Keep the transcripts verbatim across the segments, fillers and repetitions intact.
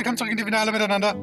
willkommen zurück in die Finale miteinander.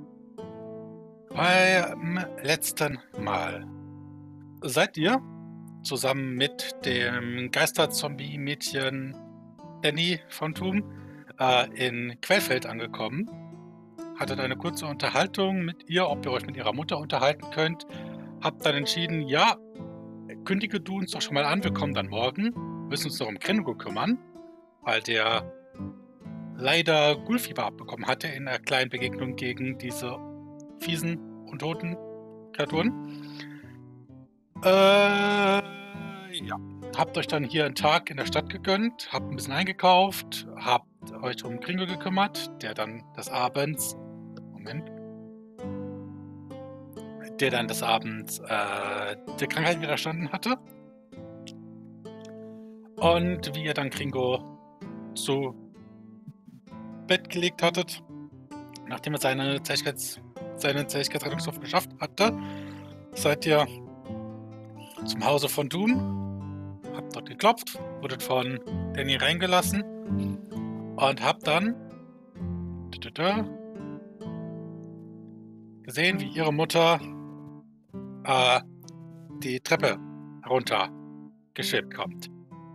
Beim letzten Mal seid ihr zusammen mit dem Geister-Zombie-Mädchen Danny von Thum äh, in Quellfeld angekommen. Hattet eine kurze Unterhaltung mit ihr, ob ihr euch mit ihrer Mutter unterhalten könnt. Habt dann entschieden, ja, kündige du uns doch schon mal an, wir kommen dann morgen. Müssen uns doch um Krengo kümmern, weil der leider Gulfieber abbekommen hatte in einer kleinen Begegnung gegen diese fiesen und toten Kreaturen. Äh, ja. Habt euch dann hier einen Tag in der Stadt gegönnt, habt ein bisschen eingekauft, habt euch um Kringo gekümmert, der dann des Abends, Moment, der dann des Abends äh, der Krankheit widerstanden hatte. Und wie ihr dann Kringo zu Bett gelegt hattet, nachdem er seine Zähigkeits, seine Zähigkeitsrettungswurf geschafft hatte, seid ihr zum Hause von Doom, habt dort geklopft, wurdet von Danny reingelassen und habt dann gesehen, wie ihre Mutter äh, die Treppe herunter geschippt kommt.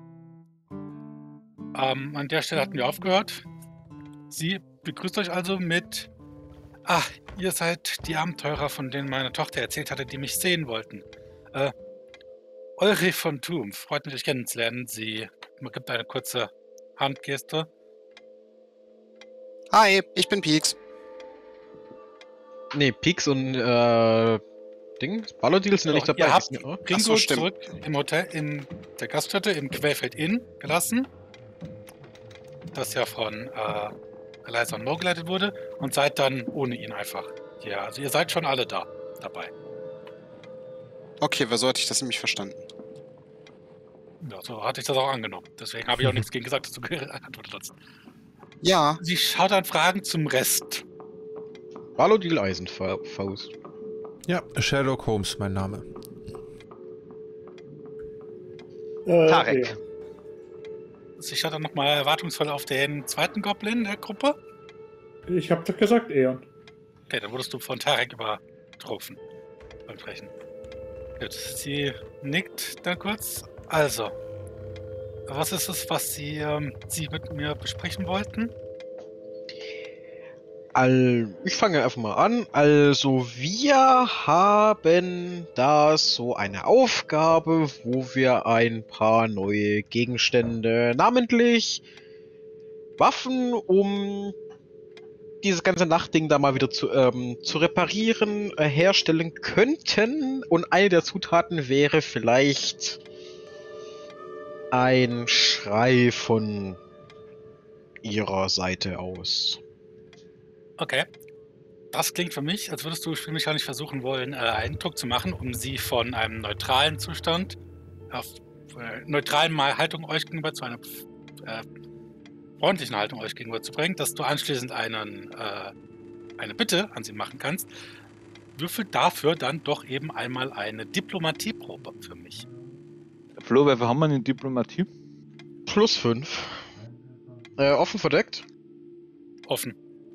Ähm, an der Stelle hatten wir aufgehört. Sie begrüßt euch also mit: Ach, ihr seid die Abenteurer, von denen meine Tochter erzählt hatte, die mich sehen wollten. Äh, Ulrich von Thum, freut mich, euch kennenzulernen. Sie gibt eine kurze Handgeste. Hi, ich bin Peaks. Nee, Peaks und äh, Ding, Ballodil sind ja nicht dabei. Ihr habt so, Ringo zurück im Hotel, in der Gaststätte im Quellfeld Inn gelassen, das ja von äh, Eliza und Mo geleitet wurde, und seid dann ohne ihn einfach. Ja, also ihr seid schon alle da dabei. Okay, wer sollte ich das nämlich verstanden? Ja, so hatte ich das auch angenommen. Deswegen habe ich auch nichts gegen gesagt, dass du geantwortet hast. Ja. Sie schaut an Fragen zum Rest. Ballodil Eisenfaust. Ja, Sherlock Holmes, mein Name. Äh, Tarek. Ja. Sie schaut dann nochmal erwartungsvoll auf den zweiten Goblin der Gruppe. Ich hab doch gesagt, Eon. Okay, dann wurdest du von Tarek übertrumpfen beim Sprechen. Gut, sie nickt dann kurz. Also, was ist es, was Sie, ähm, Sie mit mir besprechen wollten? All, ich fange einfach mal an. Also, wir haben da so eine Aufgabe, wo wir ein paar neue Gegenstände, namentlich Waffen, um dieses ganze Nachtding da mal wieder zu, ähm, zu reparieren, äh, herstellen könnten. Und eine der Zutaten wäre vielleicht ein Schrei von ihrer Seite aus. Okay. Das klingt für mich, als würdest du spielmechanisch versuchen wollen, äh, einen Eindruck zu machen, um sie von einem neutralen Zustand auf äh, neutralen Haltung euch gegenüber zu einer äh, freundlichen Haltung euch gegenüber zu bringen, dass du anschließend einen, äh, eine Bitte an sie machen kannst. Würfel dafür dann doch eben einmal eine Diplomatieprobe für mich. Flo, wie viel haben wir in Diplomatie? Plus fünf. Äh, offen verdeckt? Offen.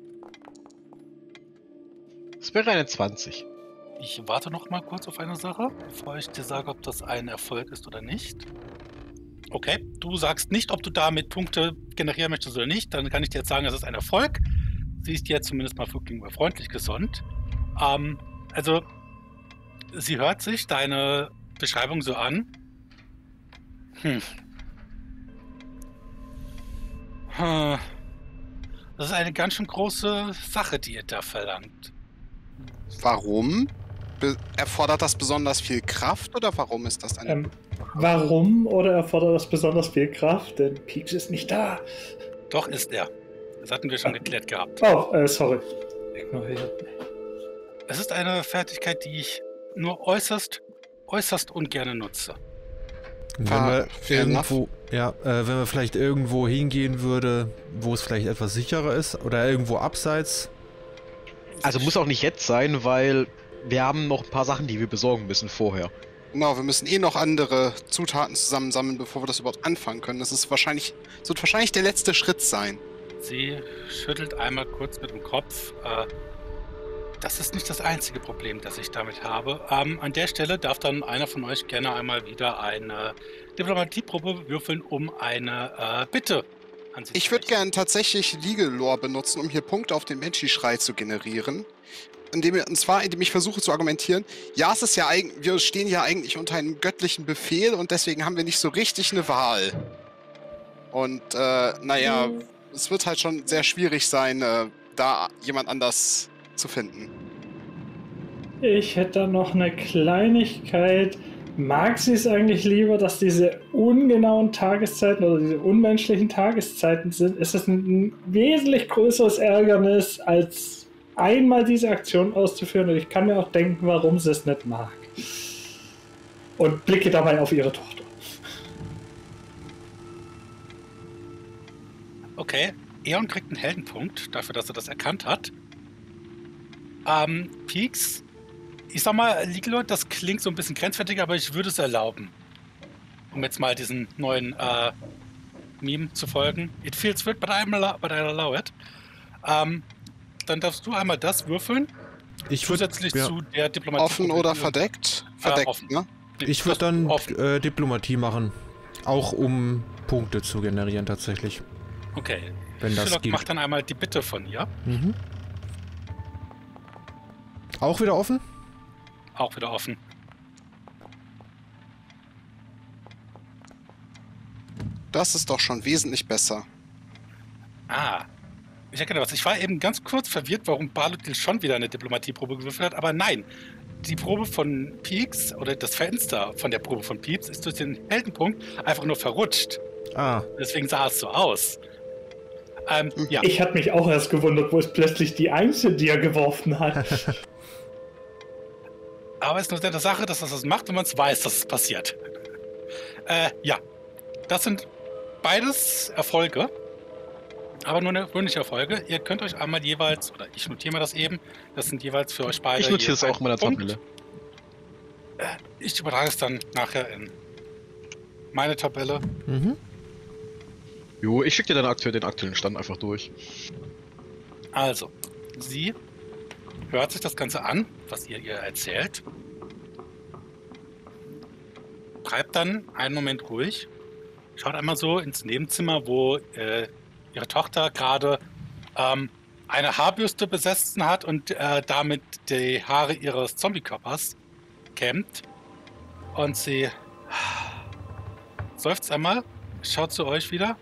Das wäre eine zwanzig. Ich warte noch mal kurz auf eine Sache, bevor ich dir sage, ob das ein Erfolg ist oder nicht. Okay, du sagst nicht, ob du damit Punkte generieren möchtest oder nicht. Dann kann ich dir jetzt sagen, es ist ein Erfolg. Sie ist jetzt zumindest mal gegenüber freundlich gesonnen. Ähm, also, sie hört sich deine Beschreibung so an. Hm. Hm. Das ist eine ganz schön große Sache, die ihr da verlangt. Warum? Be- erfordert das besonders viel Kraft oder warum ist das eine... Ähm, warum oder erfordert das besonders viel Kraft? Denn Peaks ist nicht da. Doch ist er. Das hatten wir schon geklärt gehabt. Oh, äh, sorry. Ignoriert. Es ist eine Fertigkeit, die ich nur äußerst, äußerst ungern nutze. Wenn Ah, wir fair irgendwo, ja, äh, wenn wir vielleicht irgendwo hingehen würde, wo es vielleicht etwas sicherer ist oder irgendwo abseits. Also muss auch nicht jetzt sein, weil wir haben noch ein paar Sachen, die wir besorgen müssen vorher. Genau, wir müssen eh noch andere Zutaten zusammensammeln, bevor wir das überhaupt anfangen können. Das ist wahrscheinlich, das wird wahrscheinlich der letzte Schritt sein. Sie schüttelt einmal kurz mit dem Kopf. Äh, das ist nicht das einzige Problem, das ich damit habe. Ähm, an der Stelle darf dann einer von euch gerne einmal wieder eine Diplomatieprobe würfeln, um eine äh, Bitte an sich Ich zu würde richten. gerne tatsächlich Legal Lore benutzen, um hier Punkte auf den Banshee-Schrei zu generieren. Indem, und zwar, indem ich versuche zu argumentieren, ja, es ist ja eigentlich, wir stehen ja eigentlich unter einem göttlichen Befehl und deswegen haben wir nicht so richtig eine Wahl. Und, äh, naja, es wird halt schon sehr schwierig sein, äh, da jemand anders zu finden. Ich hätte da noch eine Kleinigkeit. Mag sie es eigentlich lieber, dass diese ungenauen Tageszeiten oder diese unmenschlichen Tageszeiten sind? Ist es ein wesentlich größeres Ärgernis, als einmal diese Aktion auszuführen? Und ich kann mir auch denken, warum sie es nicht mag. Und blicke dabei auf ihre Tochter. Okay, Eon kriegt einen Heldenpunkt dafür, dass er das erkannt hat. Ähm, Peaks, ich sag mal, Legal, das klingt so ein bisschen grenzwertig, aber ich würde es erlauben. Um jetzt mal diesen neuen äh, Meme zu folgen. It feels weird, but, I'm allow but I'll allow it. Ähm, dann darfst du einmal das würfeln. Ich würd, zusätzlich ja. zu der Diplomatie. Offen oder verdeckt? Verdeckt, offen. ne? Ich würde dann Offen. äh, Diplomatie machen. Auch um Punkte zu generieren tatsächlich. Okay. Wenn das Sherlock geht. macht dann einmal die Bitte von ihr. Mhm. Auch wieder offen? Auch wieder offen. Das ist doch schon wesentlich besser. Ah. Ich erkenne was. Ich war eben ganz kurz verwirrt, warum Balutil schon wieder eine Diplomatieprobe gewürfelt hat, aber nein. Die Probe von Peaks oder das Fenster von der Probe von Peaks ist durch den Heldenpunkt einfach nur verrutscht. Ah, Deswegen sah es so aus. Ähm, ja. Ich hatte mich auch erst gewundert, wo es plötzlich die Eins in dir geworfen hat. Aber es ist nur eine Sache, dass das das macht, wenn man es weiß, dass es passiert. äh, ja. Das sind beides Erfolge. Aber nur eine fröhliche Erfolge. Ihr könnt euch einmal jeweils, oder ich notiere mal das eben, das sind jeweils für euch beide. Ich notiere je es auch in meiner einen Punkt. Tabelle. Äh, ich übertrage es dann nachher in meine Tabelle. mhm. Jo, ich schicke dir dann aktuell den aktuellen Stand einfach durch. Also, sie hört sich das Ganze an, was ihr ihr erzählt. Bleibt dann einen Moment ruhig. Schaut einmal so ins Nebenzimmer, wo äh, ihre Tochter gerade ähm, eine Haarbürste besessen hat und äh, damit die Haare ihres Zombie-Körpers kämmt. Und sie seufzt einmal, schaut zu euch wieder.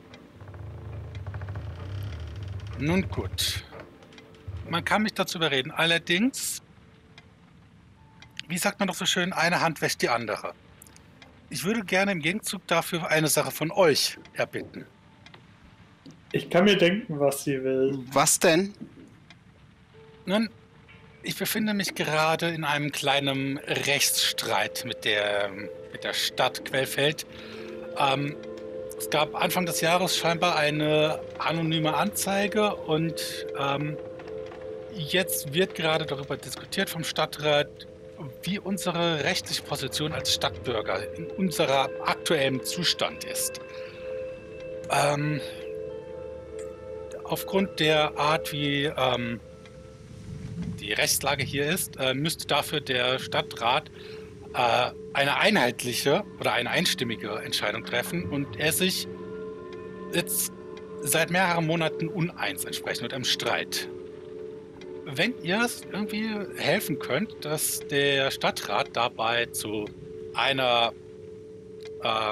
Nun gut. Man kann mich dazu überreden. Allerdings, wie sagt man doch so schön, eine Hand wäscht die andere. Ich würde gerne im Gegenzug dafür eine Sache von euch erbitten. Ich kann mir denken, was sie will. Was denn? Nun, ich befinde mich gerade in einem kleinen Rechtsstreit mit der, mit der Stadt Quellfeld. Ähm, es gab Anfang des Jahres scheinbar eine anonyme Anzeige und ähm, jetzt wird gerade darüber diskutiert vom Stadtrat, wie unsere rechtliche Position als Stadtbürger in unserem aktuellen Zustand ist. Ähm, aufgrund der Art, wie ähm, die Rechtslage hier ist, äh, müsste dafür der Stadtrat äh, eine einheitliche oder eine einstimmige Entscheidung treffen und er sich jetzt seit mehreren Monaten uneins entsprechend mit einem Streit. Wenn ihr es irgendwie helfen könnt, dass der Stadtrat dabei zu einer äh,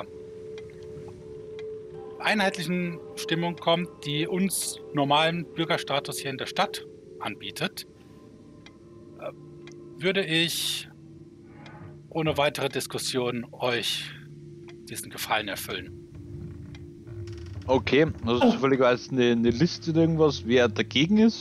einheitlichen Stimmung kommt, die uns normalen Bürgerstatus hier in der Stadt anbietet, äh, würde ich ohne weitere Diskussion euch diesen Gefallen erfüllen. Okay, hast du zufälligerweise eine, eine Liste oder irgendwas, wer dagegen ist?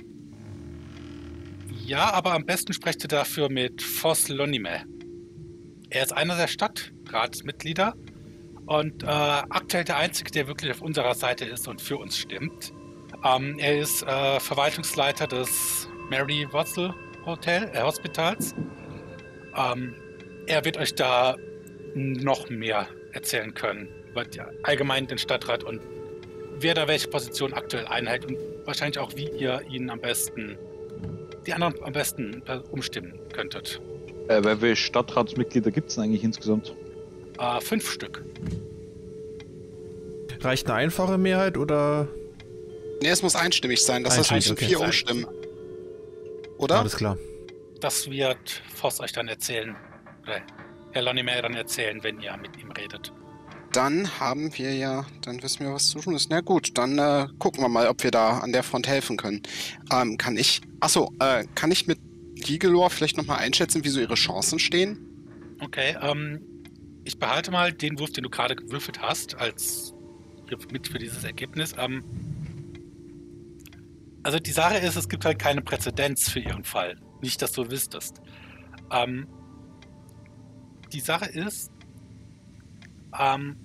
Ja, aber am besten sprecht ihr dafür mit Foss Lonime. Er ist einer der Stadtratsmitglieder und äh, aktuell der Einzige, der wirklich auf unserer Seite ist und für uns stimmt. Ähm, er ist äh, Verwaltungsleiter des Mary Wurzel Hotel, äh, Hospitals. Ähm, er wird euch da noch mehr erzählen können über die, allgemein den Stadtrat und wer da welche Position aktuell einhält und wahrscheinlich auch, wie ihr ihn am besten, die anderen am besten umstimmen könntet. Äh, weil welche Stadtratsmitglieder gibt es denn eigentlich insgesamt? Äh, fünf Stück. Reicht eine einfache Mehrheit oder? Ne, es muss einstimmig sein. Das heißt, wir müssen okay. vier umstimmen. Oder? Alles klar. Das wird Voss euch dann erzählen. Oder Herr Lonnie dann erzählen, wenn ihr mit ihm redet. Dann haben wir ja, dann wissen wir, was zu tun ist. Na gut, dann äh, gucken wir mal, ob wir da an der Front helfen können. Ähm, kann ich, achso, äh, kann ich mit Gigelor vielleicht nochmal einschätzen, wie so ihre Chancen stehen? Okay, ähm, ich behalte mal den Wurf, den du gerade gewürfelt hast, als mit für dieses Ergebnis. Ähm, also die Sache ist, es gibt halt keine Präzedenz für ihren Fall. Nicht, dass du wüsstest. Ähm, die Sache ist, ähm,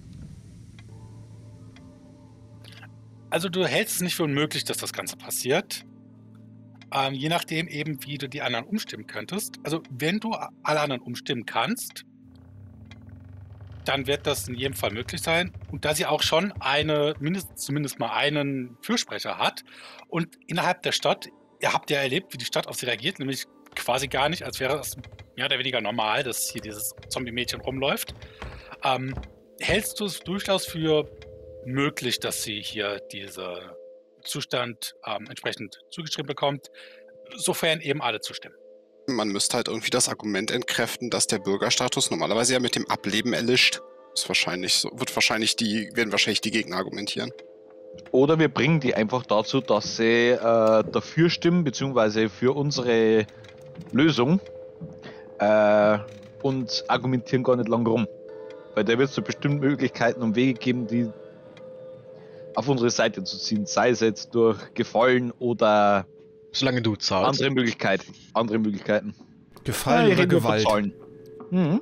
also du hältst es nicht für unmöglich, dass das Ganze passiert. Ähm, je nachdem eben, wie du die anderen umstimmen könntest. Also wenn du alle anderen umstimmen kannst, dann wird das in jedem Fall möglich sein. Und da sie auch schon eine, mindestens, zumindest mal einen Fürsprecher hat und innerhalb der Stadt, ihr habt ja erlebt, wie die Stadt auf sie reagiert, nämlich quasi gar nicht, als wäre es mehr oder weniger normal, dass hier dieses Zombie-Mädchen rumläuft. Ähm, hältst du es durchaus für möglich, dass sie hier diesen Zustand ähm, entsprechend zugeschrieben bekommt, sofern eben alle zustimmen? Man müsste halt irgendwie das Argument entkräften, dass der Bürgerstatus normalerweise ja mit dem Ableben erlischt. Ist wahrscheinlich so, wird wahrscheinlich die, werden wahrscheinlich die Gegner argumentieren. Oder wir bringen die einfach dazu, dass sie äh, dafür stimmen, beziehungsweise für unsere Lösung äh, und argumentieren gar nicht lang rum. Weil da wird es so bestimmt Möglichkeiten und Wege geben, die auf unsere Seite zu ziehen. Sei es jetzt durch Gefallen oder Solange du zahlst. andere Möglichkeiten. Andere Möglichkeiten. Gefallen Ja, oder Gewalt? Mhm.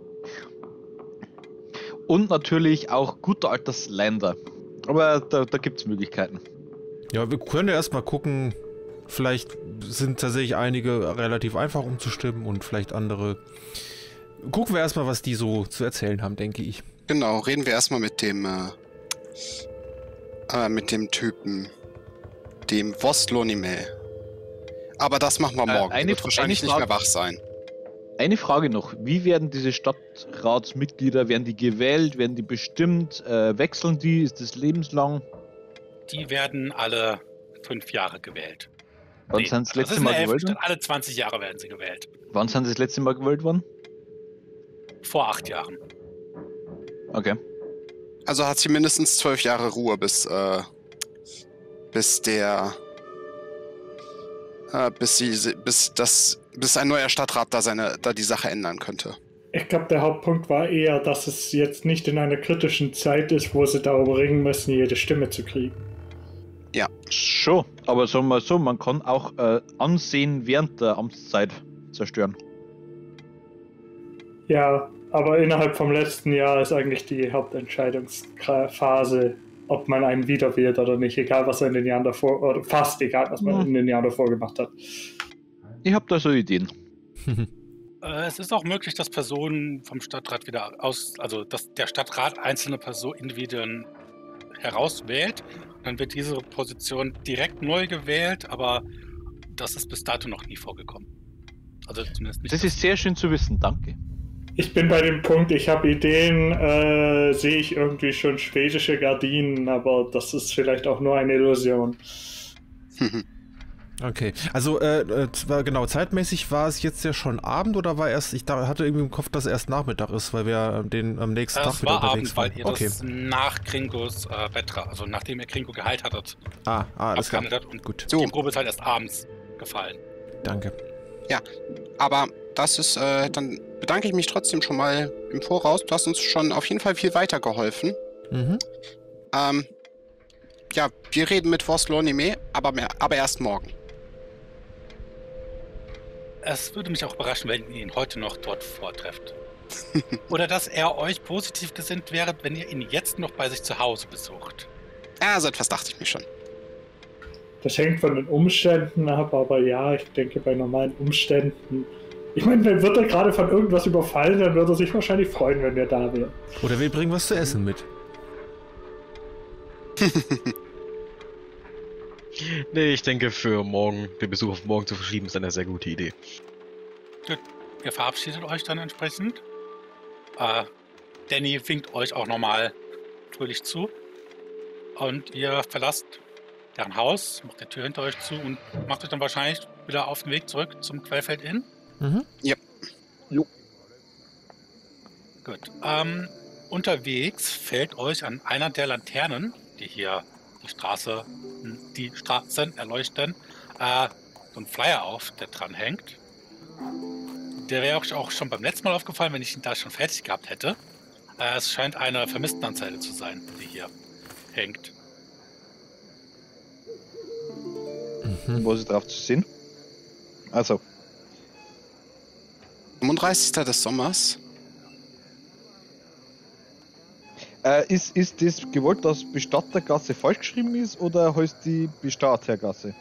Und natürlich auch guter alter Slender. Aber da, da gibt es Möglichkeiten. Ja, wir können ja erstmal gucken. Vielleicht sind tatsächlich einige relativ einfach umzustimmen und vielleicht andere. Gucken wir erstmal, was die so zu erzählen haben, denke ich. Genau, reden wir erstmal mit dem äh, äh, mit dem Typen, dem Vostlonime. Aber das machen wir morgen. Äh, eine, Er wird wahrscheinlich nicht mehr wach sein. Eine Frage noch. Wie werden diese Stadtratsmitglieder, werden die gewählt, werden die bestimmt, äh, wechseln die, ist das lebenslang? Die werden alle fünf Jahre gewählt. Wann Nee, sind sie das das letzte ist Mal eine gewählt Hälfte. worden? Alle zwanzig Jahre werden sie gewählt. Wann sind sie das letzte Mal gewählt worden? Vor acht Jahren. Okay. Also hat sie mindestens zwölf Jahre Ruhe, bis, äh, bis der, äh, bis sie, bis das, bis ein neuer Stadtrat da seine, da die Sache ändern könnte. Ich glaube, der Hauptpunkt war eher, dass es jetzt nicht in einer kritischen Zeit ist, wo sie darüber ringen müssen, jede Stimme zu kriegen. Ja. Schon, aber sagen wir so, man kann auch äh, Ansehen während der Amtszeit zerstören. Ja, aber innerhalb vom letzten Jahr ist eigentlich die Hauptentscheidungsphase, ob man einen wiederwählt oder nicht, egal was er in den Jahren davor, oder fast egal, was man Ja. in den Jahren davor gemacht hat. Ich habe da so Ideen. Äh, es ist auch möglich, dass Personen vom Stadtrat wieder aus, also dass der Stadtrat einzelne Personen, Individuen herauswählt. Dann wird diese Position direkt neu gewählt, aber das ist bis dato noch nie vorgekommen. Also zumindest nicht. Das ist sehr schön zu wissen, danke. Ich bin bei dem Punkt, ich habe Ideen, äh, sehe ich irgendwie schon schwedische Gardinen, aber das ist vielleicht auch nur eine Illusion. Okay, also äh, äh, zwar genau, zeitmäßig war es jetzt ja schon Abend oder war erst, ich da, hatte irgendwie im Kopf, dass erst Nachmittag ist, weil wir den am nächsten Das Tag wieder war unterwegs Abend, weil ihr waren. Okay. das nach Kringos äh, Betra, also nachdem ihr Kringo geheilt hattet, Ah, ah, alles klar. abgehandelt hat und Gut, So, die Probe ist halt erst abends gefallen. danke. aber das ist, äh, dann bedanke ich mich trotzdem schon mal im Voraus. Du hast uns schon auf jeden Fall viel weitergeholfen. Mhm. Ähm, ja, wir reden mit Vostlonime, aber, mehr, aber erst morgen. Es würde mich auch überraschen, wenn ihr ihn heute noch dort vortrefft. Oder dass er euch positiv gesinnt wäre, wenn ihr ihn jetzt noch bei sich zu Hause besucht. Ja, so etwas dachte ich mir schon. Das hängt von den Umständen ab, aber ja, ich denke bei normalen Umständen. Ich meine, wenn wird er gerade von irgendwas überfallen, dann würde er sich wahrscheinlich freuen, wenn wir da wären. Oder wir bringen was zu essen mit. Nee, ich denke, für morgen, den Besuch auf morgen zu verschieben, ist eine sehr gute Idee. Gut, ihr verabschiedet euch dann entsprechend. Äh, Danny winkt euch auch nochmal fröhlich zu. Und ihr verlasst deren Haus, macht die Tür hinter euch zu und macht euch dann wahrscheinlich wieder auf den Weg zurück zum Quellfeld Inn. Mhm. Ja. Jo. Gut. Ähm, unterwegs fällt euch an einer der Laternen, die hier die Straße, die Straßen erleuchten, äh, so ein Flyer auf, der dran hängt. Der wäre euch auch schon beim letzten Mal aufgefallen, wenn ich ihn da schon fertig gehabt hätte. Äh, es scheint eine Vermisstenanzeige zu sein, die hier hängt. Mhm. Wo ist drauf zu sehen? Also. fünfunddreißigsten des Sommers. Äh, ist, ist das gewollt, dass Bestattergasse falsch geschrieben ist oder heißt die Bestattergasse?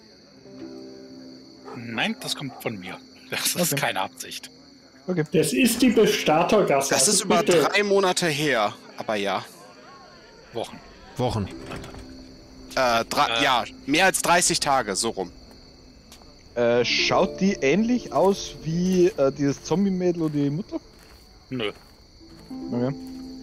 Nein, das kommt von mir. Das ist Okay. keine Absicht. Okay. Das ist die Bestattergasse. Das ist also über bitte. drei Monate her. Aber ja. Wochen. Wochen. Äh, drei, Äh. ja, mehr als dreißig Tage, so rum. Äh, schaut die ähnlich aus wie äh, dieses Zombie-Mädel oder die Mutter? Nö. Okay.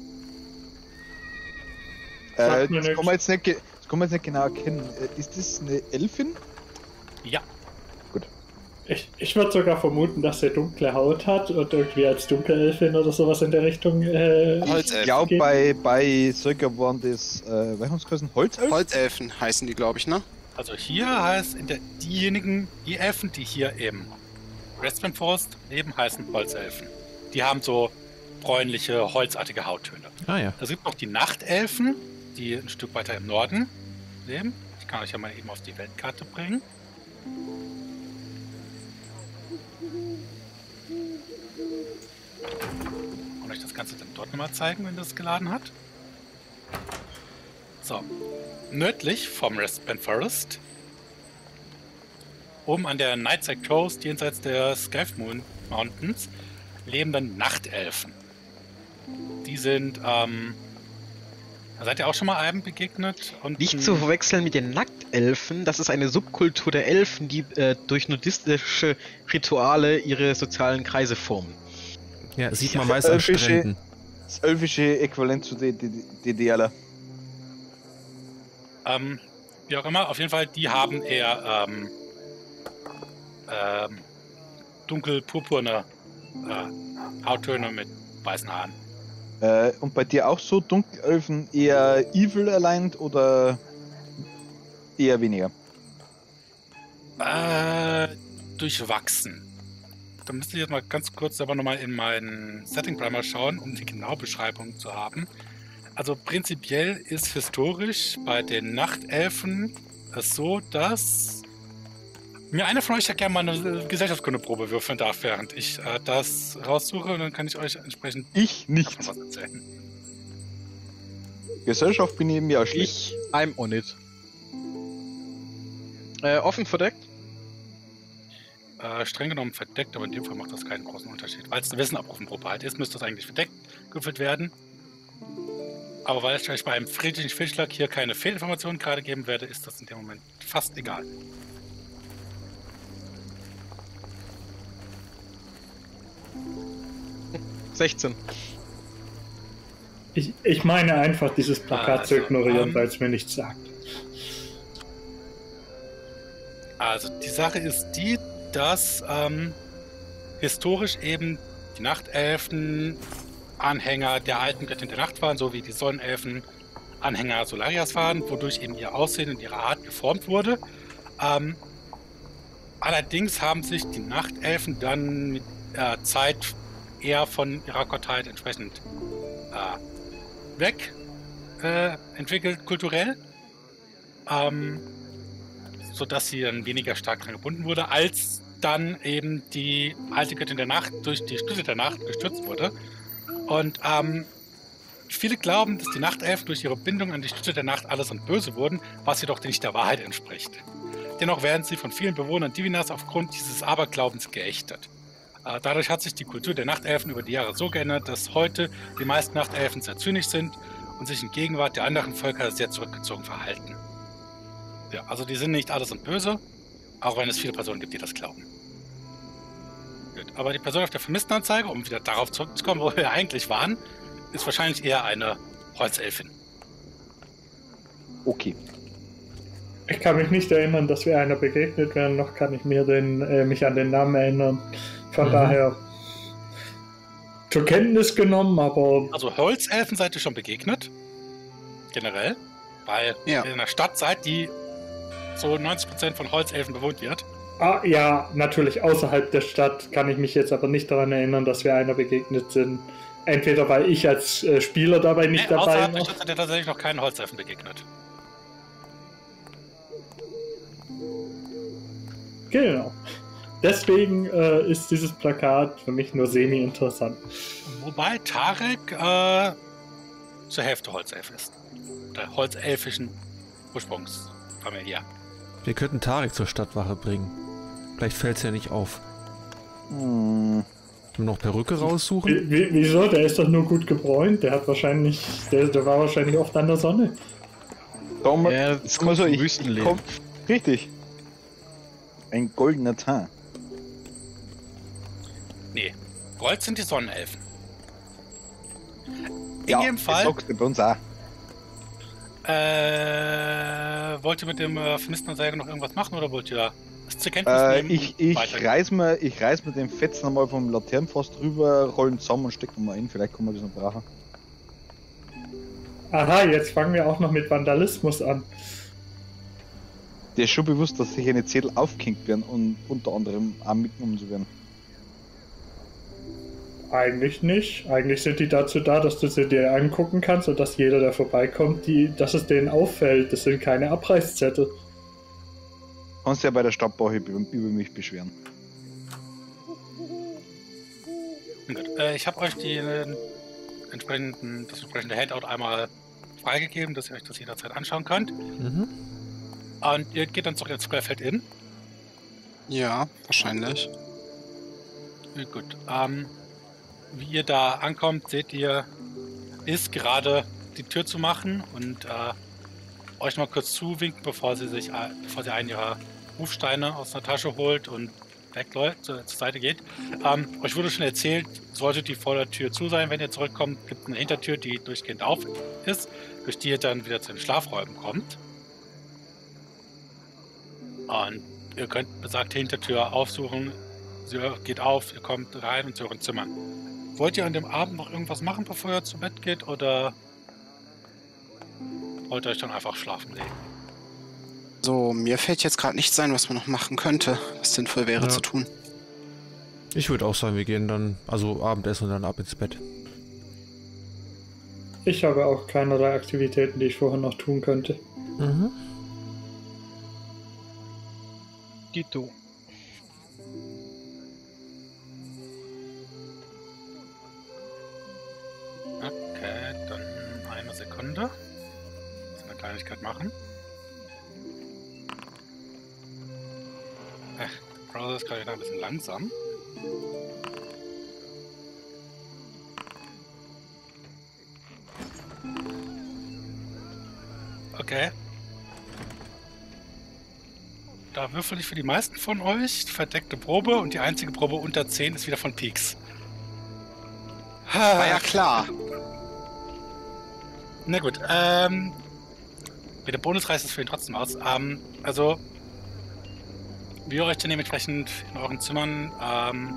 Sagt Äh, mir das, nix. kann man jetzt nicht, ge- das kann man jetzt nicht genau erkennen. Äh, ist das eine Elfin? Ja. Ich, ich würde sogar vermuten, dass sie dunkle Haut hat und irgendwie als Dunkelelfin oder sowas in der Richtung. Äh, Holzelfen. Ich glaube, Okay. bei, bei Söger waren das, äh, wie haben sie geheißen? Holzelfen? Holzelfen heißen die, glaube ich, ne? Also hier heißt in der, diejenigen, die Elfen, die hier im Westman Forest leben, heißen Holzelfen. Die haben so bräunliche, holzartige Hauttöne. Ah ja. Es gibt noch die Nachtelfen, die ein Stück weiter im Norden leben. Ich kann euch ja mal eben auf die Weltkarte bringen. Und euch das Ganze dann dort nochmal zeigen, wenn das geladen hat. So. Nördlich vom Westman Forest, oben an der Nightside Coast, jenseits der Skyfmoon Mountains, leben dann Nachtelfen. Die sind, ähm, seid ihr auch schon mal einem begegnet? Und Nicht zu verwechseln mit den Nacktelfen, das ist eine Subkultur der Elfen, die äh, durch nudistische Rituale ihre sozialen Kreise formen. Ja, sieht man meist an Elfische- Stränden. Das elfische Äquivalent zu D D L. Ähm, wie auch immer, auf jeden Fall, die haben eher ähm, ähm, dunkel-purpurne äh, Hauttöne mit weißen Haaren. Äh, und bei dir auch so Dunkelelfen eher evil aligned oder eher weniger? Äh, durchwachsen. Da müsste ich jetzt mal ganz kurz aber nochmal in meinen Setting Primer schauen, um die genaue Beschreibung zu haben. Also prinzipiell ist historisch bei den Nachtelfen es so, dass mir einer von euch ja gerne mal eine Gesellschaftskundeprobe würfeln darf, während ich äh, das raussuche, und dann kann ich euch entsprechend Ich nicht. was erzählen. Gesellschaft bin ich mir auch schlecht. Ich, I'm on it. Äh, offen verdeckt? Äh, streng genommen verdeckt, aber in dem Fall macht das keinen großen Unterschied. Weil es eine Wissenabrufen-Probe halt ist, müsste das eigentlich verdeckt gewürfelt werden. Aber weil ich euch bei einem friedlichen Fehlschlag hier keine Fehlinformationen gerade geben werde, ist das in dem Moment fast egal. sechzehn. ich, ich meine einfach, dieses Plakat zu Also, ignorieren, ähm, weil es mir nichts sagt. Also die Sache ist die, dass ähm, historisch eben die Nachtelfen Anhänger der alten Göttin der Nacht waren, so wie die Sonnenelfen Anhänger Solarias waren, wodurch eben ihr Aussehen und ihre Art geformt wurde. Ähm, allerdings haben sich die Nachtelfen dann mit äh, Zeit eher von ihrer Gottheit entsprechend äh, weg äh, entwickelt, kulturell. Ähm, sodass sie dann weniger stark dran gebunden wurde, als dann eben die alte Göttin der Nacht durch die Stütze der Nacht gestürzt wurde. Und ähm, viele glauben, dass die Nachtelfen durch ihre Bindung an die Stütze der Nacht alles und böse wurden, was jedoch nicht der Wahrheit entspricht. Dennoch werden sie von vielen Bewohnern Divinas aufgrund dieses Aberglaubens geächtet. Äh, dadurch hat sich die Kultur der Nachtelfen über die Jahre so geändert, dass heute die meisten Nachtelfen sehr zynisch sind und sich in Gegenwart der anderen Völker sehr zurückgezogen verhalten. Ja, also die sind nicht alles und böse, auch wenn es viele Personen gibt, die das glauben. Gut, aber die Person auf der Vermisstenanzeige, um wieder darauf zurückzukommen, wo wir eigentlich waren, ist wahrscheinlich eher eine Holzelfin. Okay. Ich kann mich nicht erinnern, dass wir einer begegnet wären, noch kann ich mir den, äh, mich an den Namen erinnern. Von Mhm. daher zur Kenntnis genommen, aber Also Holzelfen seid ihr schon begegnet, generell, weil Ja. ihr in einer Stadt seid, die so neunzig Prozent von Holzelfen bewohnt wird. ah, ja, natürlich außerhalb der Stadt kann ich mich jetzt aber nicht daran erinnern, dass wir einer begegnet sind. Entweder weil ich als äh, Spieler dabei nicht Nee, dabei außerhalb der war. Stadt seid ihr tatsächlich noch keinen Holzelfen begegnet. Genau. Deswegen äh, ist dieses Plakat für mich nur semi-interessant. Wobei Tarek äh, zur Hälfte Holzelf ist. Der holzelfischen Ursprungsfamilie. Wir könnten Tarek zur Stadtwache bringen. Vielleicht fällt es ja nicht auf. Hm. Noch Perücke raussuchen? Wie, wie, wieso? Der ist doch nur gut gebräunt. Der hat wahrscheinlich, der, der war wahrscheinlich oft an der Sonne. Da mal, Ja, das sag mal kommt so, vom ich, ich Wüstenleben. komm, richtig. Ein goldener Teint. Nee, Gold sind die Sonnenelfen. In Ja, jedem das Fall sagst du bei uns auch. äh, wollt ihr mit dem äh, Vermisstenanzeiger noch irgendwas machen oder wollt ihr es zur Kenntnis Äh, nehmen? ich und ich weitergehen? reiß mir, ich reiß mir den Fetzen einmal vom Laternenfass drüber, rollen zusammen und stecken mal in. Vielleicht kann man das noch brauchen. Aha, jetzt fangen wir auch noch mit Vandalismus an. Dir ist schon bewusst, dass sich eine Zettel aufgehängt werden und unter anderem auch mitgenommen zu werden. Eigentlich nicht. Eigentlich sind die dazu da, dass du sie dir angucken kannst und dass jeder, der vorbeikommt, die, dass es denen auffällt. Das sind keine Abreißzettel. Kannst ja bei der Stadtbauche über, über mich beschweren. Gut, äh, ich habe euch die, äh, entsprechenden, das entsprechende Handout einmal freigegeben, dass ihr euch das jederzeit anschauen könnt. Mhm. Und ihr geht dann zurück ins Squarefeld Inn. Ja, wahrscheinlich. Äh, Gut, ähm, wie ihr da ankommt, seht ihr, ist gerade die Tür zu machen und äh, euch mal kurz zuwinken, bevor sie sich, äh, bevor sie einen ihrer Rufsteine aus der Tasche holt und wegläuft, zur, zur Seite geht. Ähm, euch wurde schon erzählt, sollte die vor der Tür zu sein, wenn ihr zurückkommt, gibt es eine Hintertür, die durchgehend auf ist, durch die ihr dann wieder zu den Schlafräumen kommt. Und ihr könnt besagte Hintertür aufsuchen. Sie geht auf, ihr kommt rein und zu euren Zimmern. Wollt ihr an dem Abend noch irgendwas machen, bevor ihr zu Bett geht, oder wollt ihr euch dann einfach schlafen legen? So, mir fällt jetzt gerade nichts ein, was man noch machen könnte, was sinnvoll wäre Ja. zu tun. Ich würde auch sagen, wir gehen dann, also Abendessen und dann ab ins Bett. Ich habe auch keinerlei Aktivitäten, die ich vorher noch tun könnte. Mhm. Dito. Okay, dann eine Sekunde. Ich muss eine Kleinigkeit machen. Ach, der Browser ist gerade wieder ein bisschen langsam. Okay. Da würfel ich für die meisten von euch die verdeckte Probe und die einzige Probe unter zehn ist wieder von Peaks. War ja klar. Na gut, ähm. Mit dem Bonus reißt es für ihn trotzdem aus. Ähm, also, wie ihr euch dann dementsprechend in euren Zimmern ähm,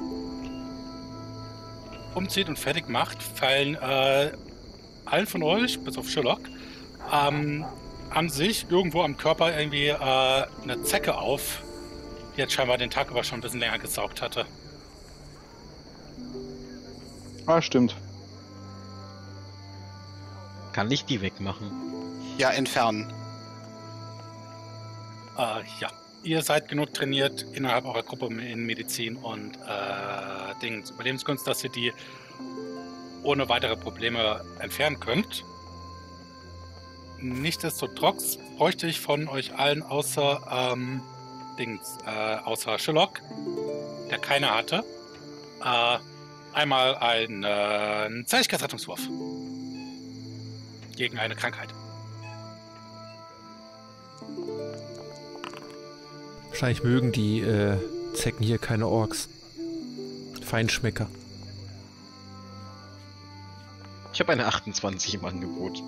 umzieht und fertig macht, fallen äh, allen von euch, bis auf Sherlock, ähm, an sich irgendwo am Körper irgendwie äh, eine Zecke auf, die jetzt scheinbar den Tag über schon ein bisschen länger gesaugt hatte. Ah, stimmt. Kann ich die wegmachen? Ja, entfernen. Äh, ja, ihr seid genug trainiert innerhalb eurer Gruppe in Medizin und äh, Dings, Überlebenskunst, dass ihr die ohne weitere Probleme entfernen könnt. Nichtsdestotrotz bräuchte ich von euch allen außer ähm, Dings, äh, außer Sherlock, der keine hatte, äh, einmal einen, äh, einen Zähigkeitsrettungswurf. gegen eine Krankheit. Wahrscheinlich mögen die äh, Zecken hier keine Orks. Feinschmecker. Ich habe eine achtundzwanzig im Angebot.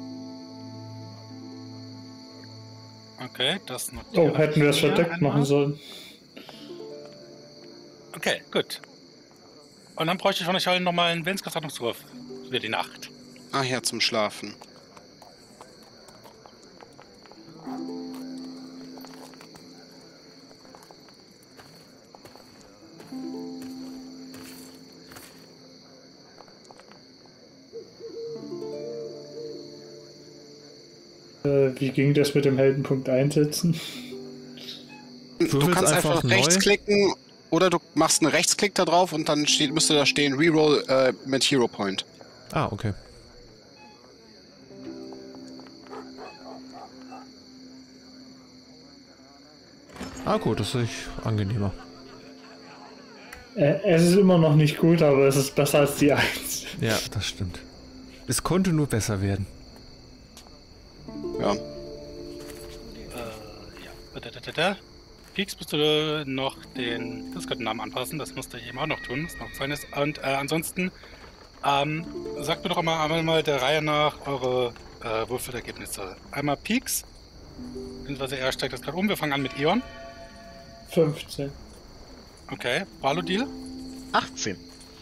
Okay, das notiere Oh, hätten wir das ich mir verdeckt einmal. machen sollen. Okay, gut. Und dann bräuchte ich von euch allen nochmal einen Willenskraftordnungswurf für die Nacht. Ach ja, zum Schlafen. Äh, wie ging das mit dem Heldenpunkt einsetzen? Du würfelst kannst einfach, einfach neu. rechtsklicken oder du machst einen Rechtsklick da drauf und dann steht, müsste da stehen Reroll äh, mit Hero Point. Ah, okay. Ah gut, das ist sich angenehmer. Äh, es ist immer noch nicht gut, aber es ist besser als die eins. Ja, das stimmt. Es konnte nur besser werden. Ja. Äh, ja. Da, da, da, da. Peaks musst du noch den Discord-Namen anpassen, das musst du eben auch noch tun, das noch sein ist. Und äh, ansonsten, ähm, sagt mir doch einmal, einmal mal der Reihe nach eure äh, Würfelergebnisse. Einmal Peaks, beziehungsweise er steigt das gerade um, wir fangen an mit Eon. fünfzehn. Okay, Valodil, achtzehn.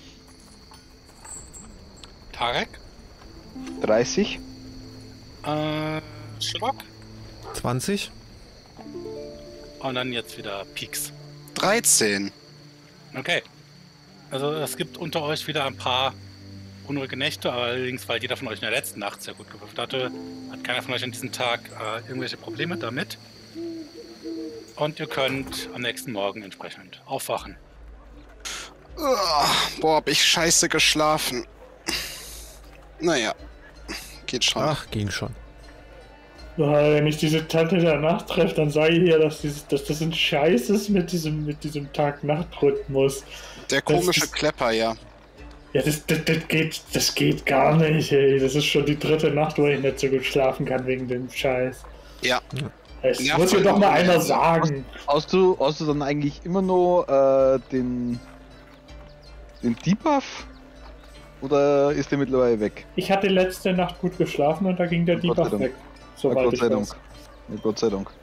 Tarek, dreißig. äh, Schlock zwanzig? und dann jetzt wieder Peaks. dreizehn. Okay. Also es gibt unter euch wieder ein paar unruhige Nächte, allerdings, weil jeder von euch in der letzten Nacht sehr gut gewürfelt hatte, hat keiner von euch an diesem Tag äh, irgendwelche Probleme damit. Und ihr könnt am nächsten Morgen entsprechend aufwachen. Uah, boah, hab ich scheiße geschlafen. Naja, geht schon. Ach, ging schon. Wenn ich diese Tante danach treffe, dann sage ich ihr, dass, dieses, dass das ein Scheiß ist mit diesem, mit diesem Tag-Nacht-Rhythmus. Der komische Klepper, ja. Ja, das, das, das, geht, das geht gar nicht, ey. Das ist schon die dritte Nacht, wo ich nicht so gut schlafen kann wegen dem Scheiß. Ja. Es Ja, muss voll mir doch mal gut. einer sagen. Hast du, hast du dann eigentlich immer noch äh, den, den Debuff? Oder ist der mittlerweile weg? Ich hatte letzte Nacht gut geschlafen und da ging der Gott sei Debuff Dank. weg. Ja, Soweit Gott ich sei weiß. Dank. Ja, Gott sei Dank.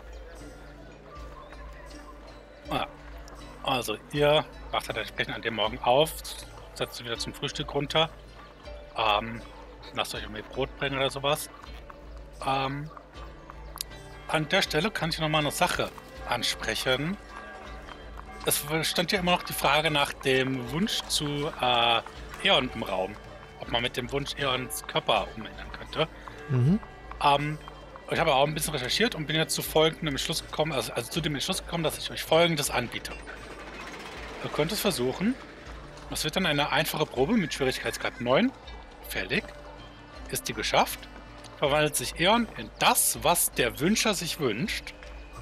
Ah, also, ihr wacht halt entsprechend an dem Morgen auf, setzt wieder zum Frühstück runter, ähm, lasst euch irgendwie Brot bringen oder sowas. Ähm, an der Stelle kann ich nochmal eine Sache ansprechen. Es stand ja immer noch die Frage nach dem Wunsch zu äh, Eon im Raum, ob man mit dem Wunsch Eons Körper umändern könnte. Mhm. Ähm, ich habe auch ein bisschen recherchiert und bin jetzt zu folgendem Entschluss gekommen, also, also zu dem Entschluss gekommen, dass ich euch Folgendes anbiete. Ihr könnt es versuchen. Das wird dann eine einfache Probe mit Schwierigkeitsgrad neun. Fertig. Ist die geschafft. Verwandelt sich Eon in das, was der Wünscher sich wünscht.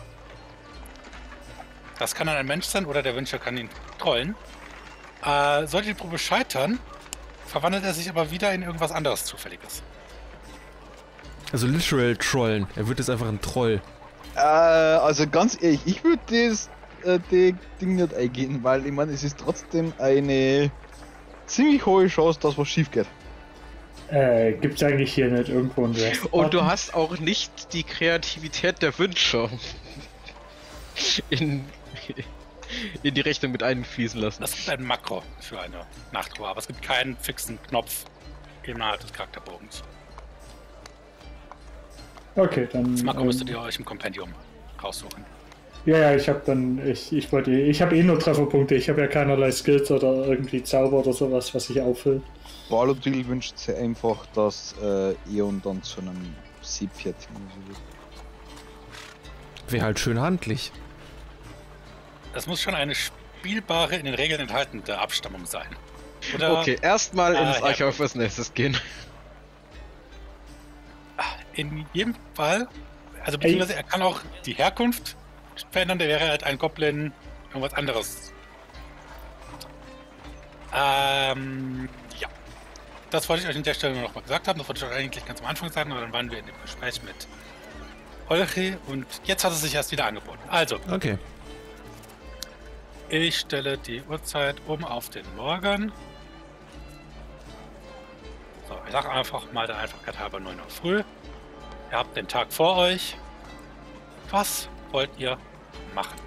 Das kann dann ein Mensch sein oder der Wünscher kann ihn trollen. Äh, sollte die Probe scheitern, verwandelt er sich aber wieder in irgendwas anderes Zufälliges. Also literal trollen. Er wird jetzt einfach ein Troll. Äh, also ganz ehrlich, ich würde das äh, die Ding nicht eingehen, weil ich meine, es ist trotzdem eine ziemlich hohe Chance, dass was schief geht. Äh, gibt's eigentlich hier nicht irgendwo einen Rest? Und du hast auch nicht die Kreativität der Wünsche in, in die Rechnung mit einfließen lassen. Es gibt ein Makro für eine Nachtruhe, aber es gibt keinen fixen Knopf innerhalb des Charakterbogens. Okay, dann. Das Makro ähm, müsstet ihr euch im Kompendium raussuchen. Ja, ja, ich habe dann, ich, ich wollte, ich habe eh nur Trefferpunkte. Ich habe ja keinerlei Skills oder irgendwie Zauber oder sowas, was ich auffüllt. Balodil wünscht sich einfach, dass äh, Eon dann zu einem Seepferdchen wird. Wäre halt schön handlich. Das muss schon eine spielbare, in den Regeln enthaltene Abstammung sein. Oder Okay, erstmal Ah, ins ja. Archiv fürs nächstes gehen. in jedem Fall, also beziehungsweise er kann auch die Herkunft verändern, der wäre halt ein Goblin, irgendwas anderes. Ähm, ja. das wollte ich euch an der Stelle nur noch mal gesagt haben. Das wollte ich euch eigentlich ganz am Anfang sagen, aber dann waren wir in dem Gespräch mit Olche und jetzt hat es sich erst wieder angeboten. Also, Okay. ich stelle die Uhrzeit um auf den Morgen. So, ich sage einfach mal der Einfachkeit halber neun Uhr früh. Ihr habt den Tag vor euch. Was wollt ihr machen?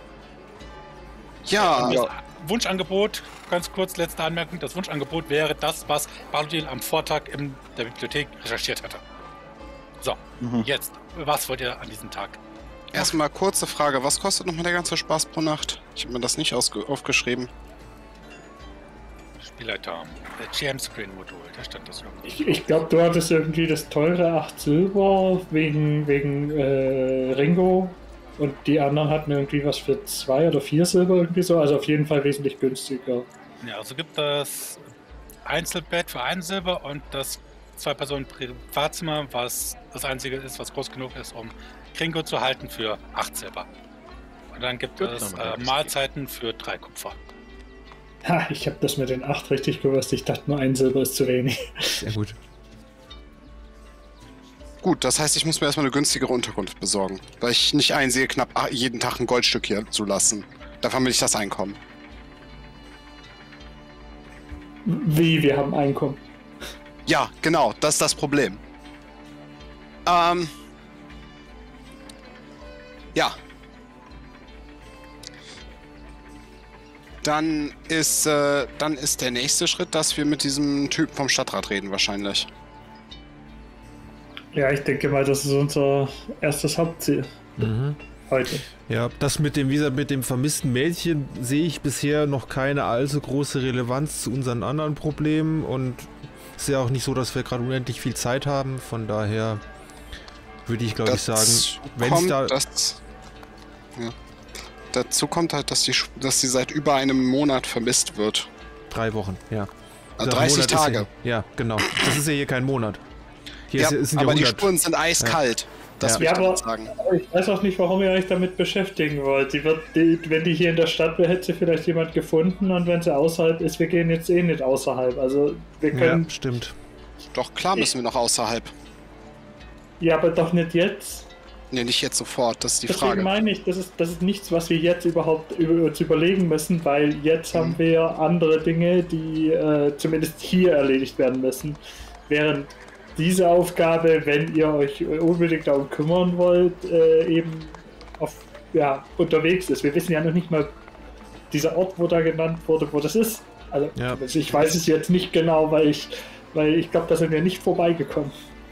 Ja, Das Wunschangebot, ganz kurz, letzte Anmerkung. Das Wunschangebot wäre das, was Barudil am Vortag in der Bibliothek recherchiert hatte. So, Mhm. jetzt, was wollt ihr an diesem Tag? erstmal kurze Frage. Was kostet nochmal der ganze Spaß pro Nacht? Ich habe mir das nicht ausge- aufgeschrieben. Spielleiter, der G M-Screen-Modul, da stand das irgendwie. Ich, ich glaube, du hattest irgendwie das teure acht Silber wegen, wegen äh, Ringo und die anderen hatten irgendwie was für zwei oder vier Silber irgendwie so, also auf jeden Fall wesentlich günstiger. Ja, also gibt das Einzelbett für ein Silber und das Zwei-Personen-Privatzimmer, was das einzige ist, was groß genug ist, um Kringo zu halten, für acht Silber. Und dann gibt Gut, es dann mal äh, das Mahlzeiten für drei Kupfer. Ha, ich habe das mit den acht richtig gewusst. Ich dachte nur ein Silber ist zu wenig. Sehr gut. Gut, das heißt, ich muss mir erstmal eine günstigere Unterkunft besorgen, weil ich nicht einsehe, knapp a- jeden Tag ein Goldstück hier zu lassen. Davon will ich das Einkommen. Wie, wir haben Einkommen. Ja, genau, das ist das Problem. Ähm. Ja. Dann ist, äh, dann ist der nächste Schritt, dass wir mit diesem Typen vom Stadtrat reden, wahrscheinlich. Ja, ich denke mal, das ist unser erstes Hauptziel Mhm. heute. Ja, das mit dem, wie gesagt, mit dem vermissten Mädchen sehe ich bisher noch keine allzu große Relevanz zu unseren anderen Problemen und es ist ja auch nicht so, dass wir gerade unendlich viel Zeit haben. Von daher würde ich, glaube ich, sagen, wenn es kommt, da... dass, ja. Dazu kommt halt, dass die, Sch- dass sie seit über einem Monat vermisst wird. Drei Wochen, ja. Äh, Dieser dreißig Monat ist Tage. Ja, ja, genau. Das ist ja hier kein Monat. Hier Ja, ist, ist ein aber die Jahrhundert. Spuren sind eiskalt. Das Ja. will ich Ja, damit aber- sagen. Aber ich weiß auch nicht, warum ihr euch damit beschäftigen wollt. Die wird, die, wenn die hier in der Stadt wäre, hätte sie vielleicht jemand gefunden und wenn sie außerhalb ist, wir gehen jetzt eh nicht außerhalb. Also wir können. Ja, stimmt. Doch, klar müssen wir noch außerhalb. Ja, aber doch nicht jetzt. Ne, nicht jetzt sofort, das ist die Deswegen Frage. meine ich, das ist, das ist nichts, was wir jetzt überhaupt über, uns überlegen müssen, weil jetzt Mhm. haben wir andere Dinge, die äh, zumindest hier erledigt werden müssen. Während diese Aufgabe, wenn ihr euch unbedingt darum kümmern wollt, äh, eben auf, ja, unterwegs ist. Wir wissen ja noch nicht mal, dieser Ort, wo da genannt wurde, wo das ist. Also, Ja. also ich weiß es jetzt nicht genau, weil ich, weil ich glaube, da sind wir nicht vorbeigekommen.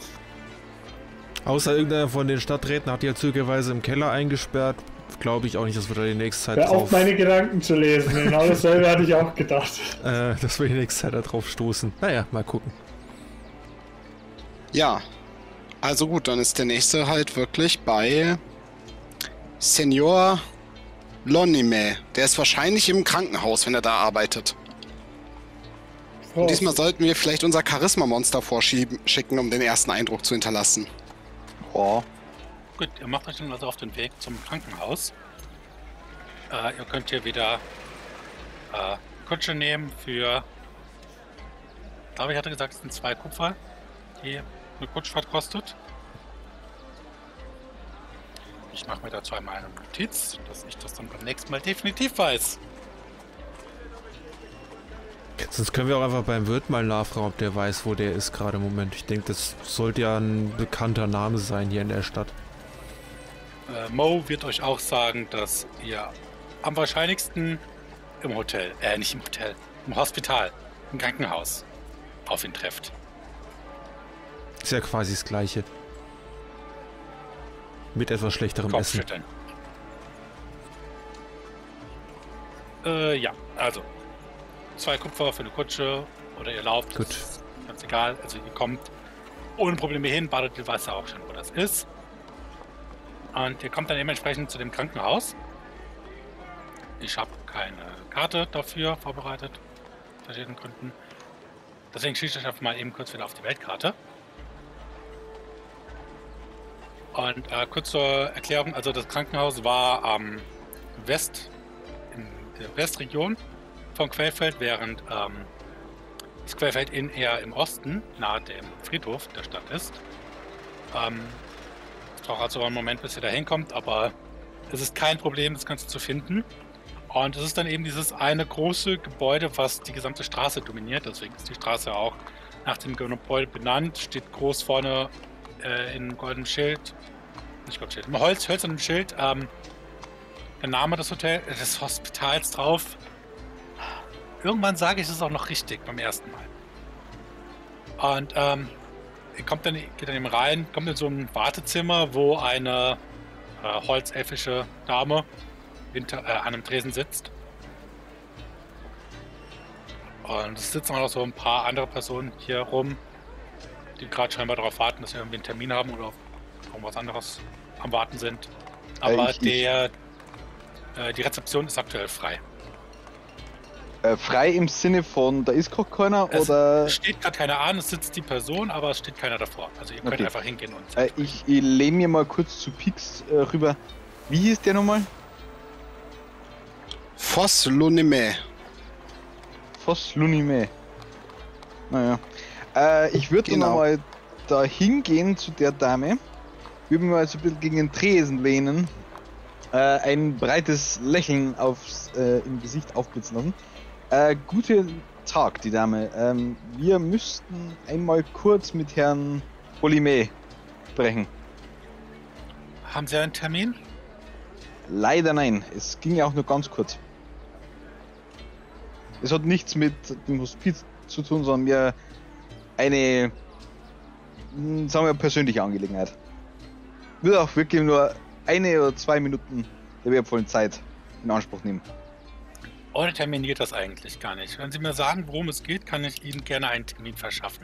Außer irgendeiner von den Stadträten hat die ja zügigerweise im Keller eingesperrt. Glaube ich auch nicht, dass wir da die nächste Zeit Hör drauf... auf, meine Gedanken zu lesen. Genau dasselbe hatte ich auch gedacht. äh, dass wir die nächste Zeit da drauf stoßen. Naja, mal gucken. Ja. Also gut, dann ist der nächste halt wirklich bei Senior Lonime. Der ist wahrscheinlich im Krankenhaus, wenn er da arbeitet. Und diesmal sollten wir vielleicht unser Charisma-Monster vorschicken, um den ersten Eindruck zu hinterlassen. Ja. Gut, ihr macht euch dann also auf den Weg zum Krankenhaus. Äh, ihr könnt hier wieder äh, Kutsche nehmen für, ich glaube, ich hatte gesagt, es sind zwei Kupfer, die eine Kutschfahrt kostet. Ich mache mir dazu einmal eine Notiz, dass ich das dann beim nächsten Mal definitiv weiß. Sonst können wir auch einfach beim Wirt mal nachfragen, ob der weiß, wo der ist gerade im Moment. Ich denke, das sollte ja ein bekannter Name sein hier in der Stadt. Äh, Mo wird euch auch sagen, dass ihr am wahrscheinlichsten im Hotel, äh, nicht im Hotel, im Hospital, im Krankenhaus auf ihn trefft. Ist ja quasi das Gleiche. Mit etwas schlechterem Essen. Kopfschütteln. Äh, ja, also zwei Kupfer für eine Kutsche oder ihr lauft, Gut. ist ganz egal. Also ihr kommt ohne Probleme hin, Barudil weiß ja auch schon, wo das ist. Und ihr kommt dann dementsprechend zu dem Krankenhaus. Ich habe keine Karte dafür vorbereitet, aus verschiedenen Gründen. Deswegen schieße ich einfach mal eben kurz wieder auf die Weltkarte. Und äh, kurz zur Erklärung, also das Krankenhaus war am West, in der Westregion von Quellfeld, während ähm, das Quellfeld in eher im Osten, nahe dem Friedhof der Stadt ist. Ähm, es braucht also einen Moment, bis ihr da hinkommt, aber es ist kein Problem, das Ganze zu finden. Und es ist dann eben dieses eine große Gebäude, was die gesamte Straße dominiert. Deswegen ist die Straße auch nach dem Gebäude benannt. Steht groß vorne äh, in goldenem Schild, nicht goldenem Schild, im Holz, hölzernem Schild, ähm, der Name des Hotels, des Hospitals drauf. Irgendwann sage ich es auch noch richtig beim ersten Mal. Und ähm, ihr kommt dann, geht dann eben rein, kommt in so ein Wartezimmer, wo eine äh, holzelfische Dame hinter, äh, an einem Tresen sitzt. Und es sitzen auch noch so ein paar andere Personen hier rum, die gerade scheinbar darauf warten, dass sie irgendwie einen Termin haben oder auf irgendwas anderes am Warten sind. Aber ich, der, äh, die Rezeption ist aktuell frei. Äh, frei im Sinne von, da ist gerade keiner, Es oder? steht gerade keiner an, es sitzt die Person, aber es steht keiner davor. Also ihr könnt Okay. einfach hingehen und... Äh, ich ich lehne mir mal kurz zu Pix äh, rüber. Wie hieß der nochmal? Foss Lunime. Foss Lunime. Naja. Äh, ich würde Genau. genau. mal da hingehen zu der Dame. Würde mir mal so ein bisschen gegen den Tresen lehnen. Äh, ein breites Lächeln aufs, äh, im Gesicht aufblitzen lassen. Äh, guten Tag, die Dame. Ähm, wir müssten einmal kurz mit Herrn Polime sprechen. Haben Sie einen Termin? Leider nein. Es ging ja auch nur ganz kurz. Es hat nichts mit dem Hospiz zu tun, sondern mehr eine, mh, sagen wir, persönliche Angelegenheit. Würde auch wirklich nur eine oder zwei Minuten der wertvollen Zeit in Anspruch nehmen. Ohne Termin geht das eigentlich gar nicht. Wenn Sie mir sagen, worum es geht, kann ich Ihnen gerne einen Termin verschaffen.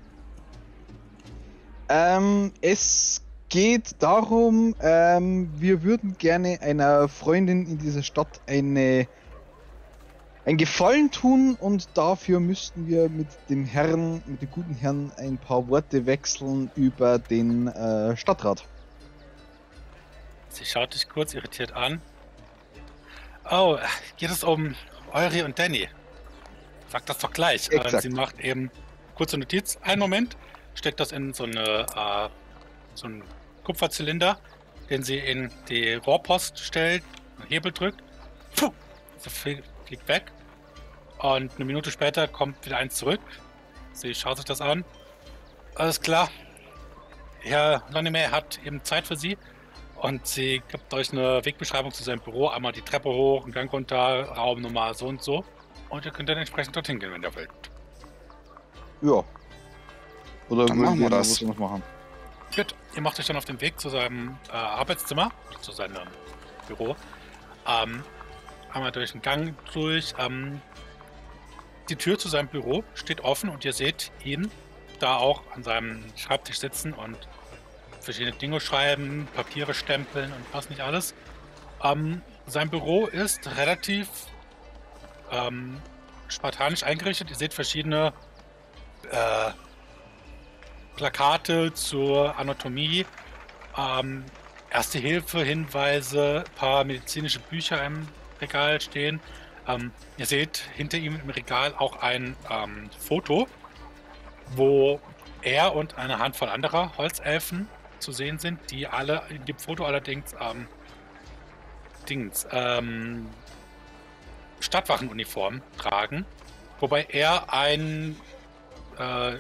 Ähm, es geht darum, ähm, wir würden gerne einer Freundin in dieser Stadt eine ein Gefallen tun und dafür müssten wir mit dem Herrn, mit dem guten Herrn ein paar Worte wechseln über den äh, Stadtrat. Sie schaut dich kurz irritiert an. Oh, geht es um Euri und Danny? Sag das doch gleich. Äh, Exakt. sie macht eben kurze Notiz. Einen Moment, steckt das in so eine äh, so einen Kupferzylinder, den sie in die Rohrpost stellt, einen Hebel drückt. Puh, so fliegt weg. Und eine Minute später kommt wieder eins zurück. Sie schaut sich das an. Alles klar. Herr Lonime hat eben Zeit für Sie. Und sie gibt euch eine Wegbeschreibung zu seinem Büro. Einmal die Treppe hoch, einen Gang runter, Raumnummer so und so. Und ihr könnt dann entsprechend dorthin gehen, wenn ihr wollt. Ja. Oder Dann machen wir würden das. was noch machen? Gut, ihr macht euch dann auf den Weg zu seinem äh, Arbeitszimmer, zu seinem Büro. Ähm, einmal durch den Gang durch. Ähm, die Tür zu seinem Büro steht offen und ihr seht ihn da auch an seinem Schreibtisch sitzen und verschiedene Dinge schreiben, Papiere stempeln und was nicht alles. Ähm, sein Büro ist relativ ähm, spartanisch eingerichtet. Ihr seht verschiedene äh, Plakate zur Anatomie, ähm, Erste Hilfe, Hinweise, ein paar medizinische Bücher im Regal stehen. Ähm, ihr seht hinter ihm im Regal auch ein ähm, Foto, wo er und eine Handvoll anderer Holzelfen zu sehen sind, die alle in dem Foto allerdings ähm, Dings, ähm, Stadtwachenuniform tragen, wobei er ein äh,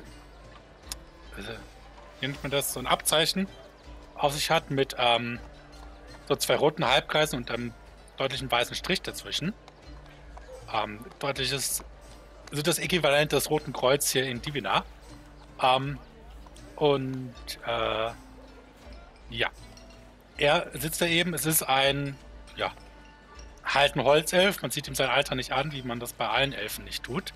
wie nennt man das, so ein Abzeichen auf sich hat mit ähm, so zwei roten Halbkreisen und einem deutlichen weißen Strich dazwischen. Ähm, deutliches, also das Äquivalent des Roten Kreuz hier in Divina. Ähm, und äh, ja, er sitzt da eben, es ist ein, ja, halt ein Holzelf, man sieht ihm sein Alter nicht an, wie man das bei allen Elfen nicht tut.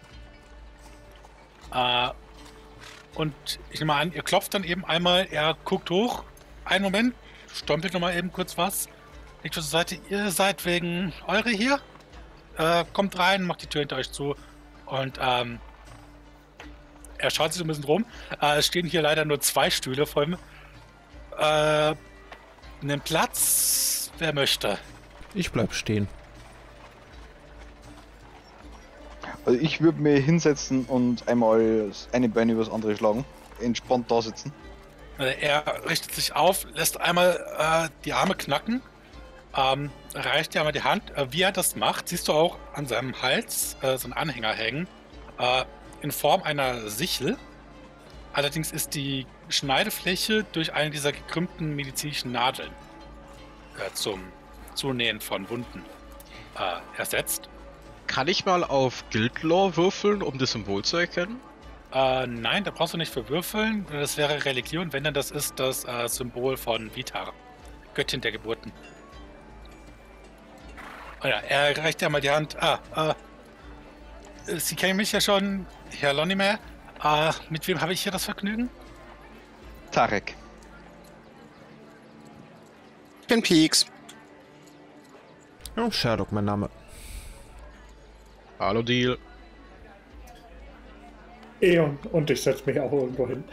Äh, und ich nehme an, ihr klopft dann eben einmal, er guckt hoch, einen Moment, stompelt nochmal eben kurz was, legt zur Seite, ihr seid wegen Eure hier? Äh, kommt rein, macht die Tür hinter euch zu und ähm, er schaut sich so ein bisschen rum. Äh, es stehen hier leider nur zwei Stühle vor ihm. Äh, einen Platz, wer möchte. Ich bleib stehen. Also ich würde mir hinsetzen und einmal eine Beine übers andere schlagen. Entspannt da sitzen. Er richtet sich auf, lässt einmal äh, die Arme knacken, ähm, reicht dir einmal die Hand. Äh, wie er das macht, siehst du auch an seinem Hals äh, so einen Anhänger hängen, äh, in Form einer Sichel. Allerdings ist die Schneidefläche durch eine dieser gekrümmten medizinischen Nadeln äh, zum Zunähen von Wunden äh, ersetzt. Kann ich mal auf Guildlore würfeln, um das Symbol zu erkennen? Äh, nein, da brauchst du nicht für würfeln. Das wäre Religion, wenn dann das ist das äh, Symbol von Vitar, Göttin der Geburten. Oh ja, er reicht ja mal die Hand. Ah, äh, Sie kennen mich ja schon, Herr Lonimer. Äh, mit wem habe ich hier das Vergnügen? Tarek. Ich bin Peaks. Oh, Sherlock, mein Name. Hallo, Deal. Eon. Und ich setze mich auch irgendwo hin.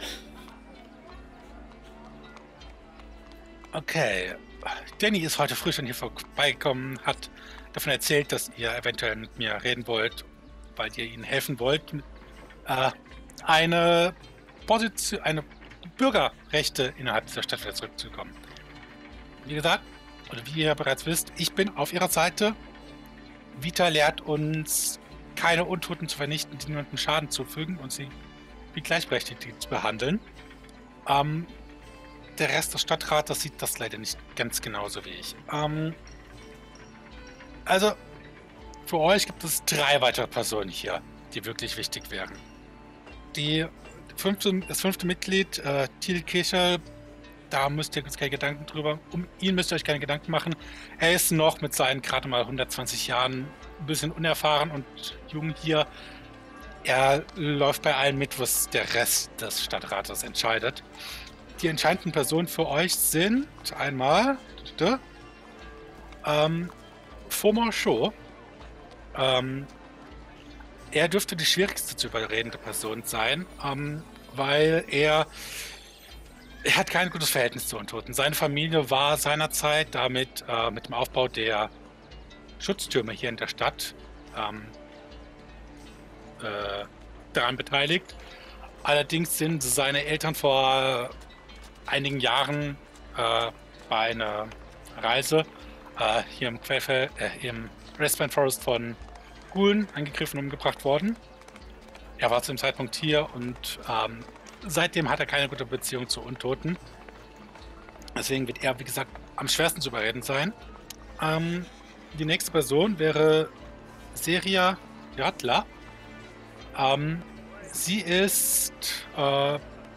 Okay. Danny ist heute früh schon hier vorbeigekommen, hat davon erzählt, dass ihr eventuell mit mir reden wollt, weil ihr ihnen helfen wollt, äh, eine Position, eine Bürgerrechte innerhalb dieser Stadt wieder zurückzukommen. Wie gesagt, oder wie ihr bereits wisst, ich bin auf ihrer Seite. Vita lehrt uns, keine Untoten zu vernichten, die niemandem Schaden zufügen und sie wie Gleichberechtigte zu behandeln. Ähm, der Rest des Stadtrates sieht das leider nicht ganz genauso wie ich. Ähm, also, für euch gibt es drei weitere Personen hier, die wirklich wichtig wären. Die fünfte, das fünfte Mitglied, äh, Thiel Kircher, da müsst ihr euch keine Gedanken drüber. Um ihn müsst ihr euch keine Gedanken machen. Er ist noch mit seinen gerade mal hundertzwanzig Jahren ein bisschen unerfahren und jung hier. Er läuft bei allem mit, was der Rest des Stadtrates entscheidet. Die entscheidenden Personen für euch sind einmal ähm, Fomor Sho. Ähm, er dürfte die schwierigste zu überredende Person sein, ähm, weil er Er hat kein gutes Verhältnis zu Untoten. Seine Familie war seinerzeit damit äh, mit dem Aufbau der Schutztürme hier in der Stadt ähm, äh, daran beteiligt. Allerdings sind seine Eltern vor einigen Jahren äh, bei einer Reise äh, hier im Quellfeld, äh, im Westland Forest von Ghoulen angegriffen und umgebracht worden. Er war zu dem Zeitpunkt hier und ähm, seitdem hat er keine gute Beziehung zu Untoten. Deswegen wird er, wie gesagt, am schwersten zu überreden sein. Ähm, die nächste Person wäre Seria Radler. Ähm, sie ist äh,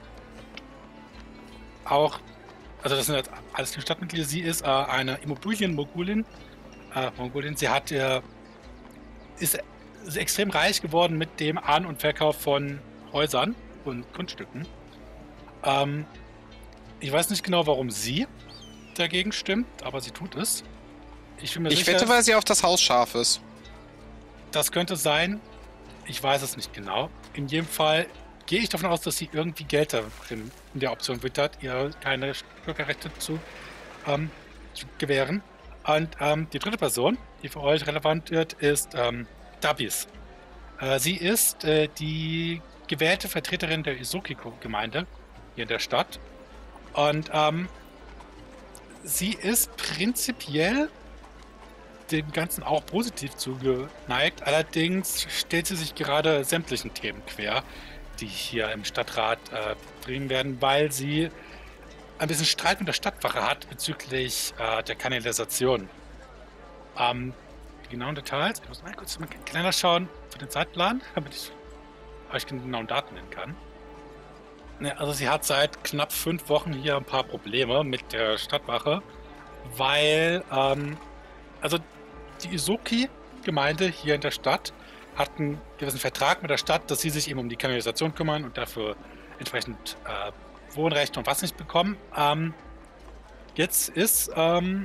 auch, also das sind jetzt alles die Stadtmitglieder, sie ist äh, eine Immobilien-Mogulin. Äh, Mogulin. Sie hat, äh, ist, ist extrem reich geworden mit dem An- und Verkauf von Häusern und Grundstücken. Ähm, ich weiß nicht genau, warum sie dagegen stimmt, aber sie tut es. Ich bin mir Ich sicher, wette, weil sie auf das Haus scharf ist. das könnte sein. Ich weiß es nicht genau. In jedem Fall gehe ich davon aus, dass sie irgendwie Geld in, in der Option wittert, ihr keine Bürgerrechte zu, ähm, zu gewähren. Und ähm, die dritte Person, die für euch relevant wird, ist ähm, Dabis. Äh, sie ist äh, die gewählte Vertreterin der Isoki-Gemeinde hier in der Stadt. Und ähm, sie ist prinzipiell dem Ganzen auch positiv zugeneigt. Allerdings stellt sie sich gerade sämtlichen Themen quer, die hier im Stadtrat äh, betrieben werden, weil sie ein bisschen Streit mit der Stadtwache hat bezüglich äh, der Kanalisation. Ähm, die genauen Details, ich muss mal kurz mal kleiner schauen für den Zeitplan, damit ich euch genauen Daten nennen kann. Ja, also sie hat seit knapp fünf Wochen hier ein paar Probleme mit der Stadtwache, weil ähm, also die Isoki-Gemeinde hier in der Stadt hat einen gewissen Vertrag mit der Stadt, dass sie sich eben um die Kanalisation kümmern und dafür entsprechend äh, Wohnrechte und was nicht bekommen. Ähm, jetzt ist ähm,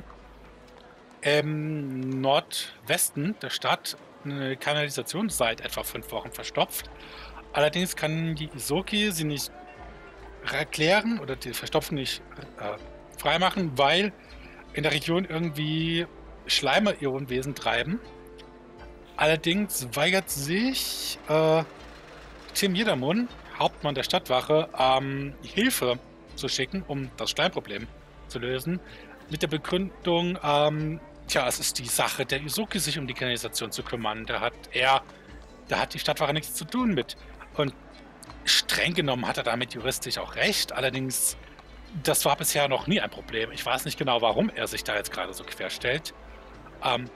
im Nordwesten der Stadt eine Kanalisation seit etwa fünf Wochen verstopft. Allerdings kann die Isoki sie nicht erklären oder die Verstopfen nicht äh, freimachen, weil in der Region irgendwie Schleime ihr Unwesen treiben. Allerdings weigert sich äh, Tim Jedermann, Hauptmann der Stadtwache, ähm, Hilfe zu schicken, um das Steinproblem zu lösen. Mit der Begründung, ähm, tja, es ist die Sache der Izuki, sich um die Kanalisation zu kümmern. Da hat er, da hat die Stadtwache nichts zu tun mit. Und streng genommen hat er damit juristisch auch recht. Allerdings, das war bisher noch nie ein Problem. Ich weiß nicht genau, warum er sich da jetzt gerade so querstellt. Ähm,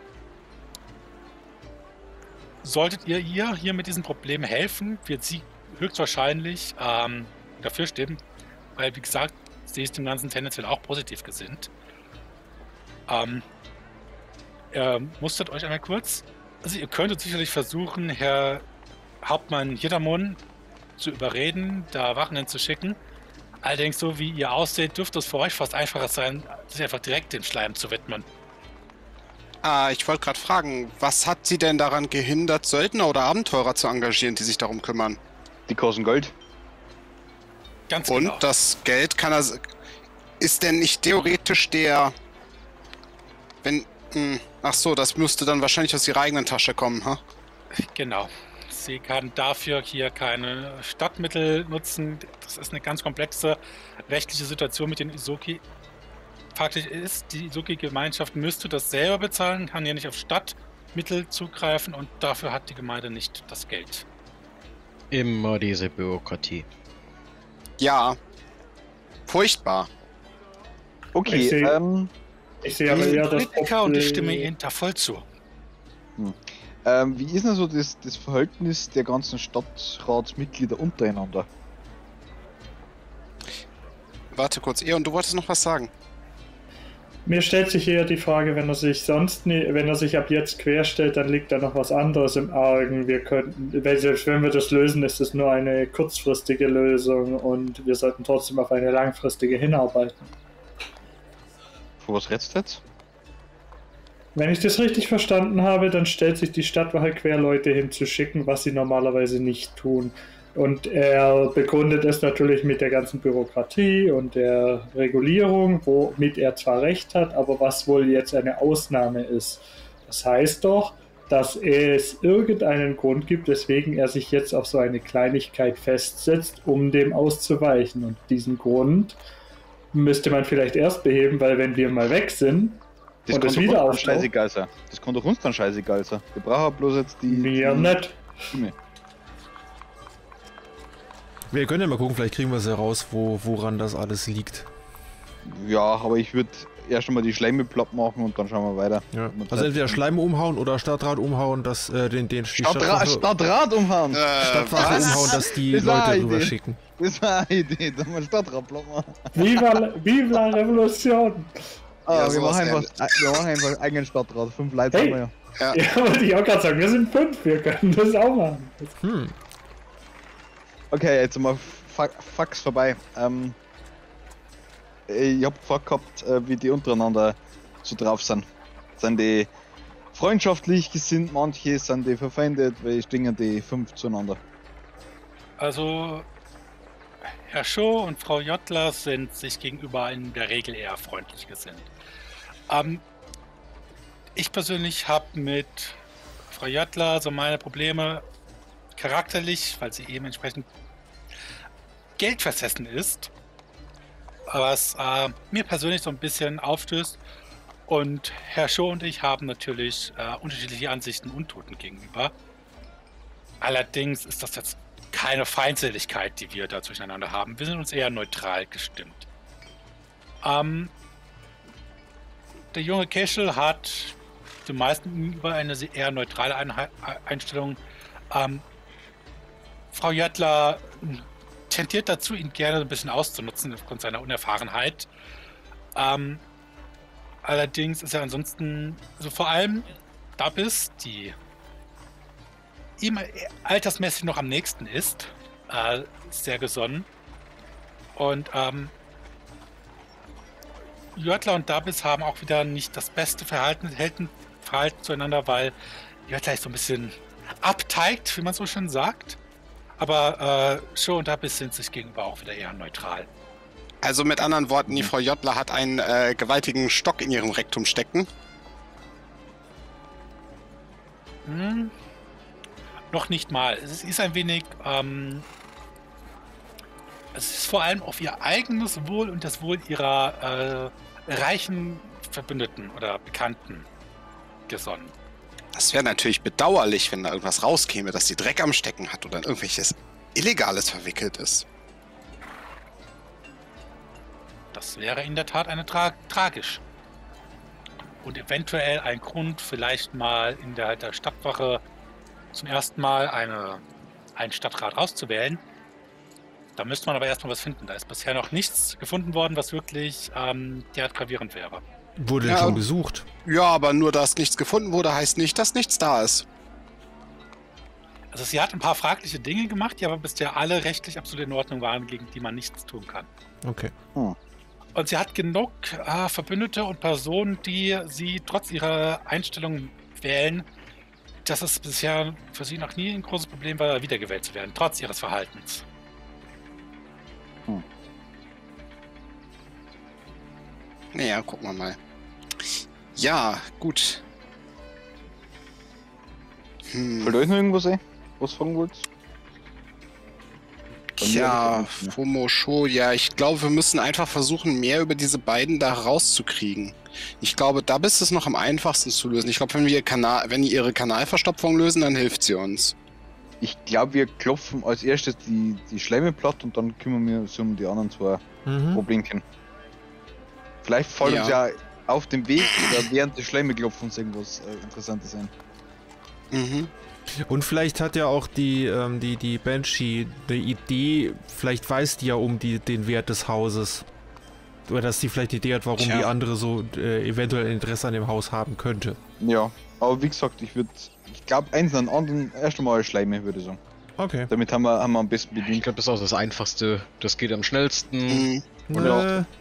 solltet ihr ihr hier mit diesem Problem helfen, wird sie höchstwahrscheinlich ähm, dafür stimmen, weil, wie gesagt, sie ist dem Ganzen tendenziell auch positiv gesinnt. Ähm, äh, mustert euch einmal kurz. Also ihr könntet sicherlich versuchen, Herr Hauptmann Jedermann zu überreden, da Wachen hinzuschicken. Allerdings, so wie ihr ausseht, dürfte es für euch fast einfacher sein, sich einfach direkt dem Schleim zu widmen. Ah, ich wollte gerade fragen, was hat sie denn daran gehindert, Söldner oder Abenteurer zu engagieren, die sich darum kümmern? Die kosten Gold. Ganz Und genau. das Geld kann er... Ist denn nicht theoretisch der... Wenn... Mh, ach so, das müsste dann wahrscheinlich aus ihrer eigenen Tasche kommen, ha? Genau. Sie kann dafür hier keine Stadtmittel nutzen. Das ist eine ganz komplexe rechtliche Situation mit den Izuki. Faktisch ist, die Izuki-Gemeinschaft müsste das selber bezahlen, kann ja nicht auf Stadtmittel zugreifen und dafür hat die Gemeinde nicht das Geld. Immer diese Bürokratie. Ja. Furchtbar. Okay, Ich seh- ähm, Ich sehe aber Wir sind eher das Politiker und ich Problem- stimme Ihnen da voll zu. ähm, wie ist denn so das, das Verhältnis der ganzen Stadtratsmitglieder untereinander? Warte kurz, Eon, du wolltest noch was sagen. Mir stellt sich eher die Frage, wenn er sich sonst nie, wenn er sich ab jetzt querstellt, dann liegt da noch was anderes im Argen. Wir könnten, weil selbst wenn wir das lösen, ist es nur eine kurzfristige Lösung und wir sollten trotzdem auf eine langfristige hinarbeiten. Vor was redest du jetzt? Wenn ich das richtig verstanden habe, dann stellt sich die Stadtwache quer, Leute hinzuschicken, was sie normalerweise nicht tun. Und er begründet es natürlich mit der ganzen Bürokratie und der Regulierung, womit er zwar recht hat, aber was wohl jetzt eine Ausnahme ist. Das heißt doch, dass es irgendeinen Grund gibt, weswegen er sich jetzt auf so eine Kleinigkeit festsetzt, um dem auszuweichen. Und diesen Grund müsste man vielleicht erst beheben, weil wenn wir mal weg sind Das und kann es doch wieder uns dann auftaucht, scheißegal sein. Das kann doch uns dann scheißegal sein. Wir brauchen bloß jetzt die... mir die nicht. Stimme. Wir können ja mal gucken, vielleicht kriegen wir es heraus, wo, woran das alles liegt. Ja, aber ich würde erst einmal die Schleime platt machen und dann schauen wir weiter. Ja. Und Also entweder Schleim umhauen oder Stadtrat umhauen, dass äh, den, den die Stadtrat, Stadtrat umhauen! Äh, Stadtwache was? umhauen, dass die Das war Leute eine rüber Idee. schicken. Das war eine Idee, da mal Stadtrat platt machen. Viva, Viva la Revolution! Ah, Ja, wir, sowas machen einfach, ähnlich. wir machen einfach eigenen Stadtrat. Fünf Leute Hey. haben wir ja. Ja. Ja, wollte ich auch gerade sagen, wir sind fünf, wir können das auch machen. Hm. Okay, jetzt mal Fa- Fax vorbei. Ähm, ich hab gefragt gehabt, äh, wie die untereinander so drauf sind. Sind die freundschaftlich gesinnt, manche sind die verfeindet, weil stehen die fünf zueinander. Also, Herr Scho und Frau Jottler sind sich gegenüber in der Regel eher freundlich gesinnt. Ähm, ich persönlich habe mit Frau Jottler so meine Probleme charakterlich, weil sie eben entsprechend geldversessen ist, was äh, mir persönlich so ein bisschen aufstößt. Und Herr Scho und ich haben natürlich äh, unterschiedliche Ansichten Untoten gegenüber. Allerdings ist das jetzt keine Feindseligkeit, die wir da zwischeneinander haben. Wir sind uns eher neutral gestimmt. Ähm, der junge Keschel hat den meisten über eine eher neutrale Einheit, Einstellung. Ähm, Frau Jöttler tendiert dazu, ihn gerne ein bisschen auszunutzen aufgrund seiner Unerfahrenheit. Ähm, allerdings ist er ansonsten, also vor allem Dabis, die ihm altersmäßig noch am nächsten ist, äh, sehr gesonnen. Und ähm, Jöttler und Dabis haben auch wieder nicht das beste Verhalten, Verhalten, Verhalten zueinander, weil Jöttler so ein bisschen abteigt, wie man so schön sagt. Aber äh, Scho und Dabis sind sich gegenüber auch wieder eher neutral. Also mit anderen Worten, die Frau Jottler hat einen äh, gewaltigen Stock in ihrem Rektum stecken. Hm, noch nicht mal. Es ist ein wenig, ähm, es ist vor allem auf ihr eigenes Wohl und das Wohl ihrer äh, reichen Verbündeten oder Bekannten gesonnen. Das wäre natürlich bedauerlich, wenn da irgendwas rauskäme, dass sie Dreck am Stecken hat oder in irgendwelches Illegales verwickelt ist. Das wäre in der Tat eine Tra tragisch. Und eventuell ein Grund, vielleicht mal in der, der Stadtwache zum ersten Mal eine, einen Stadtrat auszuwählen. Da müsste man aber erstmal was finden. Da ist bisher noch nichts gefunden worden, was wirklich ähm, derart gravierend wäre. Wurde denn Ja. schon gesucht? Ja, aber nur, dass nichts gefunden wurde, heißt nicht, dass nichts da ist. Also sie hat ein paar fragliche Dinge gemacht, die aber bisher alle rechtlich absolut in Ordnung waren, gegen die man nichts tun kann. Okay. Und sie hat genug äh, Verbündete und Personen, die sie trotz ihrer Einstellung wählen, dass es bisher für sie noch nie ein großes Problem war, wiedergewählt zu werden, trotz ihres Verhaltens. Naja, gucken wir mal. Ja, gut. Hm. Fällt euch noch irgendwas ein? Was fragen wollt? Tja, Fomo Sho, ja, ich glaube, wir müssen einfach versuchen, mehr über diese beiden da rauszukriegen. Ich glaube, da ist es noch am einfachsten zu lösen. Ich glaube, wenn wir ihr Kanal, wenn die ihre Kanalverstopfung lösen, dann hilft sie uns. Ich glaube, wir klopfen als erstes die, die Schleime platt und dann kümmern wir uns um die anderen zwei Mhm. Problemchen. Vielleicht fällt uns Ja. ja auf dem Weg oder während des Schleimeklopfens irgendwas äh, Interessantes ein. Mhm. Und vielleicht hat ja auch die, ähm, die, die Banshee eine Idee, vielleicht weiß die ja um die, den Wert des Hauses. Oder dass sie vielleicht eine Idee hat, warum Tja. die andere so äh, eventuell Interesse an dem Haus haben könnte. Ja, aber wie gesagt, ich würde, ich glaube, eins an den anderen erst einmal Schleime, würde ich sagen. Okay. Damit haben wir, haben wir am besten Ich bedient. glaube, das ist auch das Einfachste. Das geht am schnellsten. Mhm. Ja. Äh,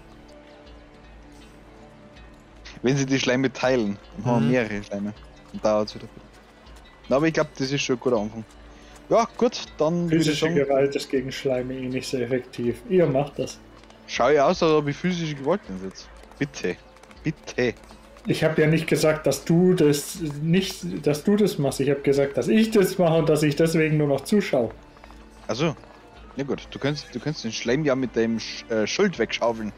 Wenn sie die Schleime teilen, dann haben Mhm. wir mehrere Schleime. Dann dauert es wieder. Na, aber ich glaube, das ist schon ein guter Anfang. Ja, gut, dann würde ich Physische sagen, Gewalt ist gegen Schleime eh nicht so effektiv. Ihr macht das. schau ich aus, als ob ich physische Gewalt einsetze. Bitte. Bitte. Ich habe ja nicht gesagt, dass du das nicht, dass du das machst. Ich habe gesagt, dass ich das mache und dass ich deswegen nur noch zuschaue. Also, ja gut, du kannst, du kannst den Schleim ja mit dem Sch äh, Schild wegschaufeln.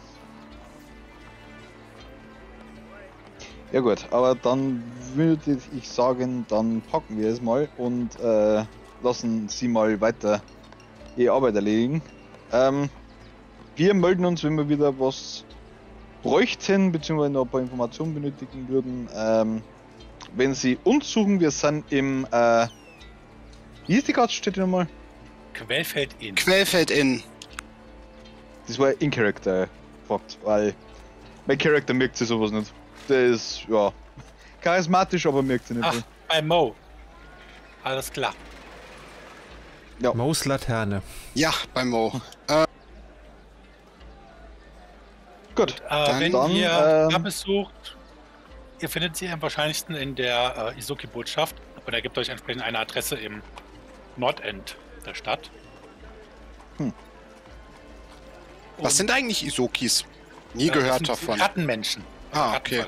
Ja gut, aber dann würde ich sagen, dann packen wir es mal und äh, lassen sie mal weiter ihre Arbeit erledigen. Ähm, wir melden uns, wenn wir wieder was bräuchten, beziehungsweise noch ein paar Informationen benötigen würden. Ähm, wenn sie uns suchen, wir sind im, äh, wie ist die Gaststätte nochmal? Quellfeld in. Quellfeld in. Das war in Character gefragt, weil mein Charakter merkt sich sowas nicht. Der ist, ja, charismatisch, aber merkt sich nicht. Ach, so. bei Mo. Alles klar. Mo's Laterne. Ja, bei Mo. Äh, Gut, Äh, Dann- wenn dann, ihr ähm, besucht, ihr findet sie am wahrscheinlichsten in der äh, Izuki-Botschaft und er gibt euch entsprechend eine Adresse im Nordend der Stadt. Hm. was Und, sind eigentlich Isokis? Nie äh, das gehört sind davon. Rattenmenschen. Ah, Rattenvolk. okay.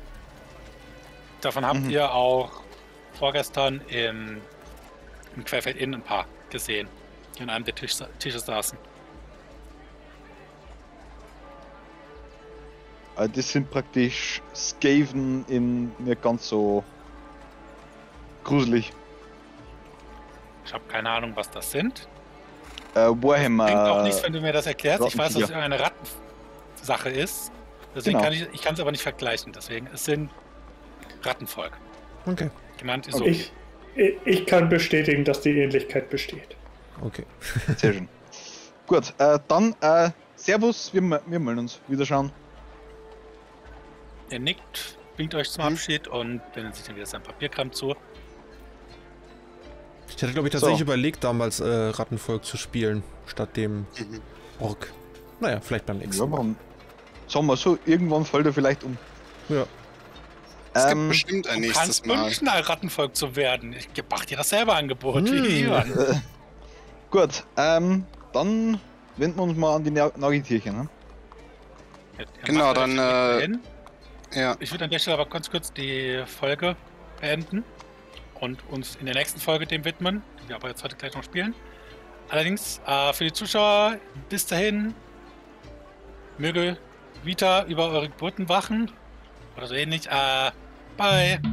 Davon habt Mhm. ihr auch vorgestern im, im Quellfeld Inn ein paar gesehen, die an einem der Tisch, Tische saßen. äh, das sind praktisch Skaven in nicht ganz so gruselig. Ich habe keine Ahnung, was das sind. Äh, Warhammer. Bringt auch nichts, wenn du mir das erklärst. Ich weiß, dass es Rattenviecher. eine Rattensache ist. Deswegen Genau. kann ich, ich kann es aber nicht vergleichen. Deswegen, es sind Rattenvolk. Okay. Genannt Okay. Isoki. Ich, ich, ich kann bestätigen, dass die Ähnlichkeit besteht. Okay. Sehr schön. Gut, äh, dann äh, Servus, wir, me- wir melden uns. Wiederschauen. Er nickt, winkt euch zum Hm. Abschied und wendet sich dann wieder sein Papierkram zu. Ich hatte, glaube ich, tatsächlich So. überlegt, damals äh, Rattenvolk zu spielen, statt dem Mhm. Ork. Naja, vielleicht beim nächsten Ja, Mal. warum? Sagen wir so, irgendwann fällt er vielleicht um. Ja. Es gibt Ähm, bestimmt ein Du nächstes kannst Mal. wünschen, ein Rattenvolk zu werden. Ich mach dir dasselbe Angebot Hm. wie Ivan. Äh, gut, ähm, dann wenden wir uns mal an die Na- Nagitierchen. Ne? Ihr Genau, macht euch dann, auf den Weg äh, dahin. Ja. Ich würde an der Stelle aber ganz kurz die Folge beenden. und uns in der nächsten Folge dem widmen, die wir aber jetzt heute gleich noch spielen. Allerdings äh, für die Zuschauer bis dahin möge Vita über eure Geburten wachen oder so ähnlich. Äh, bye!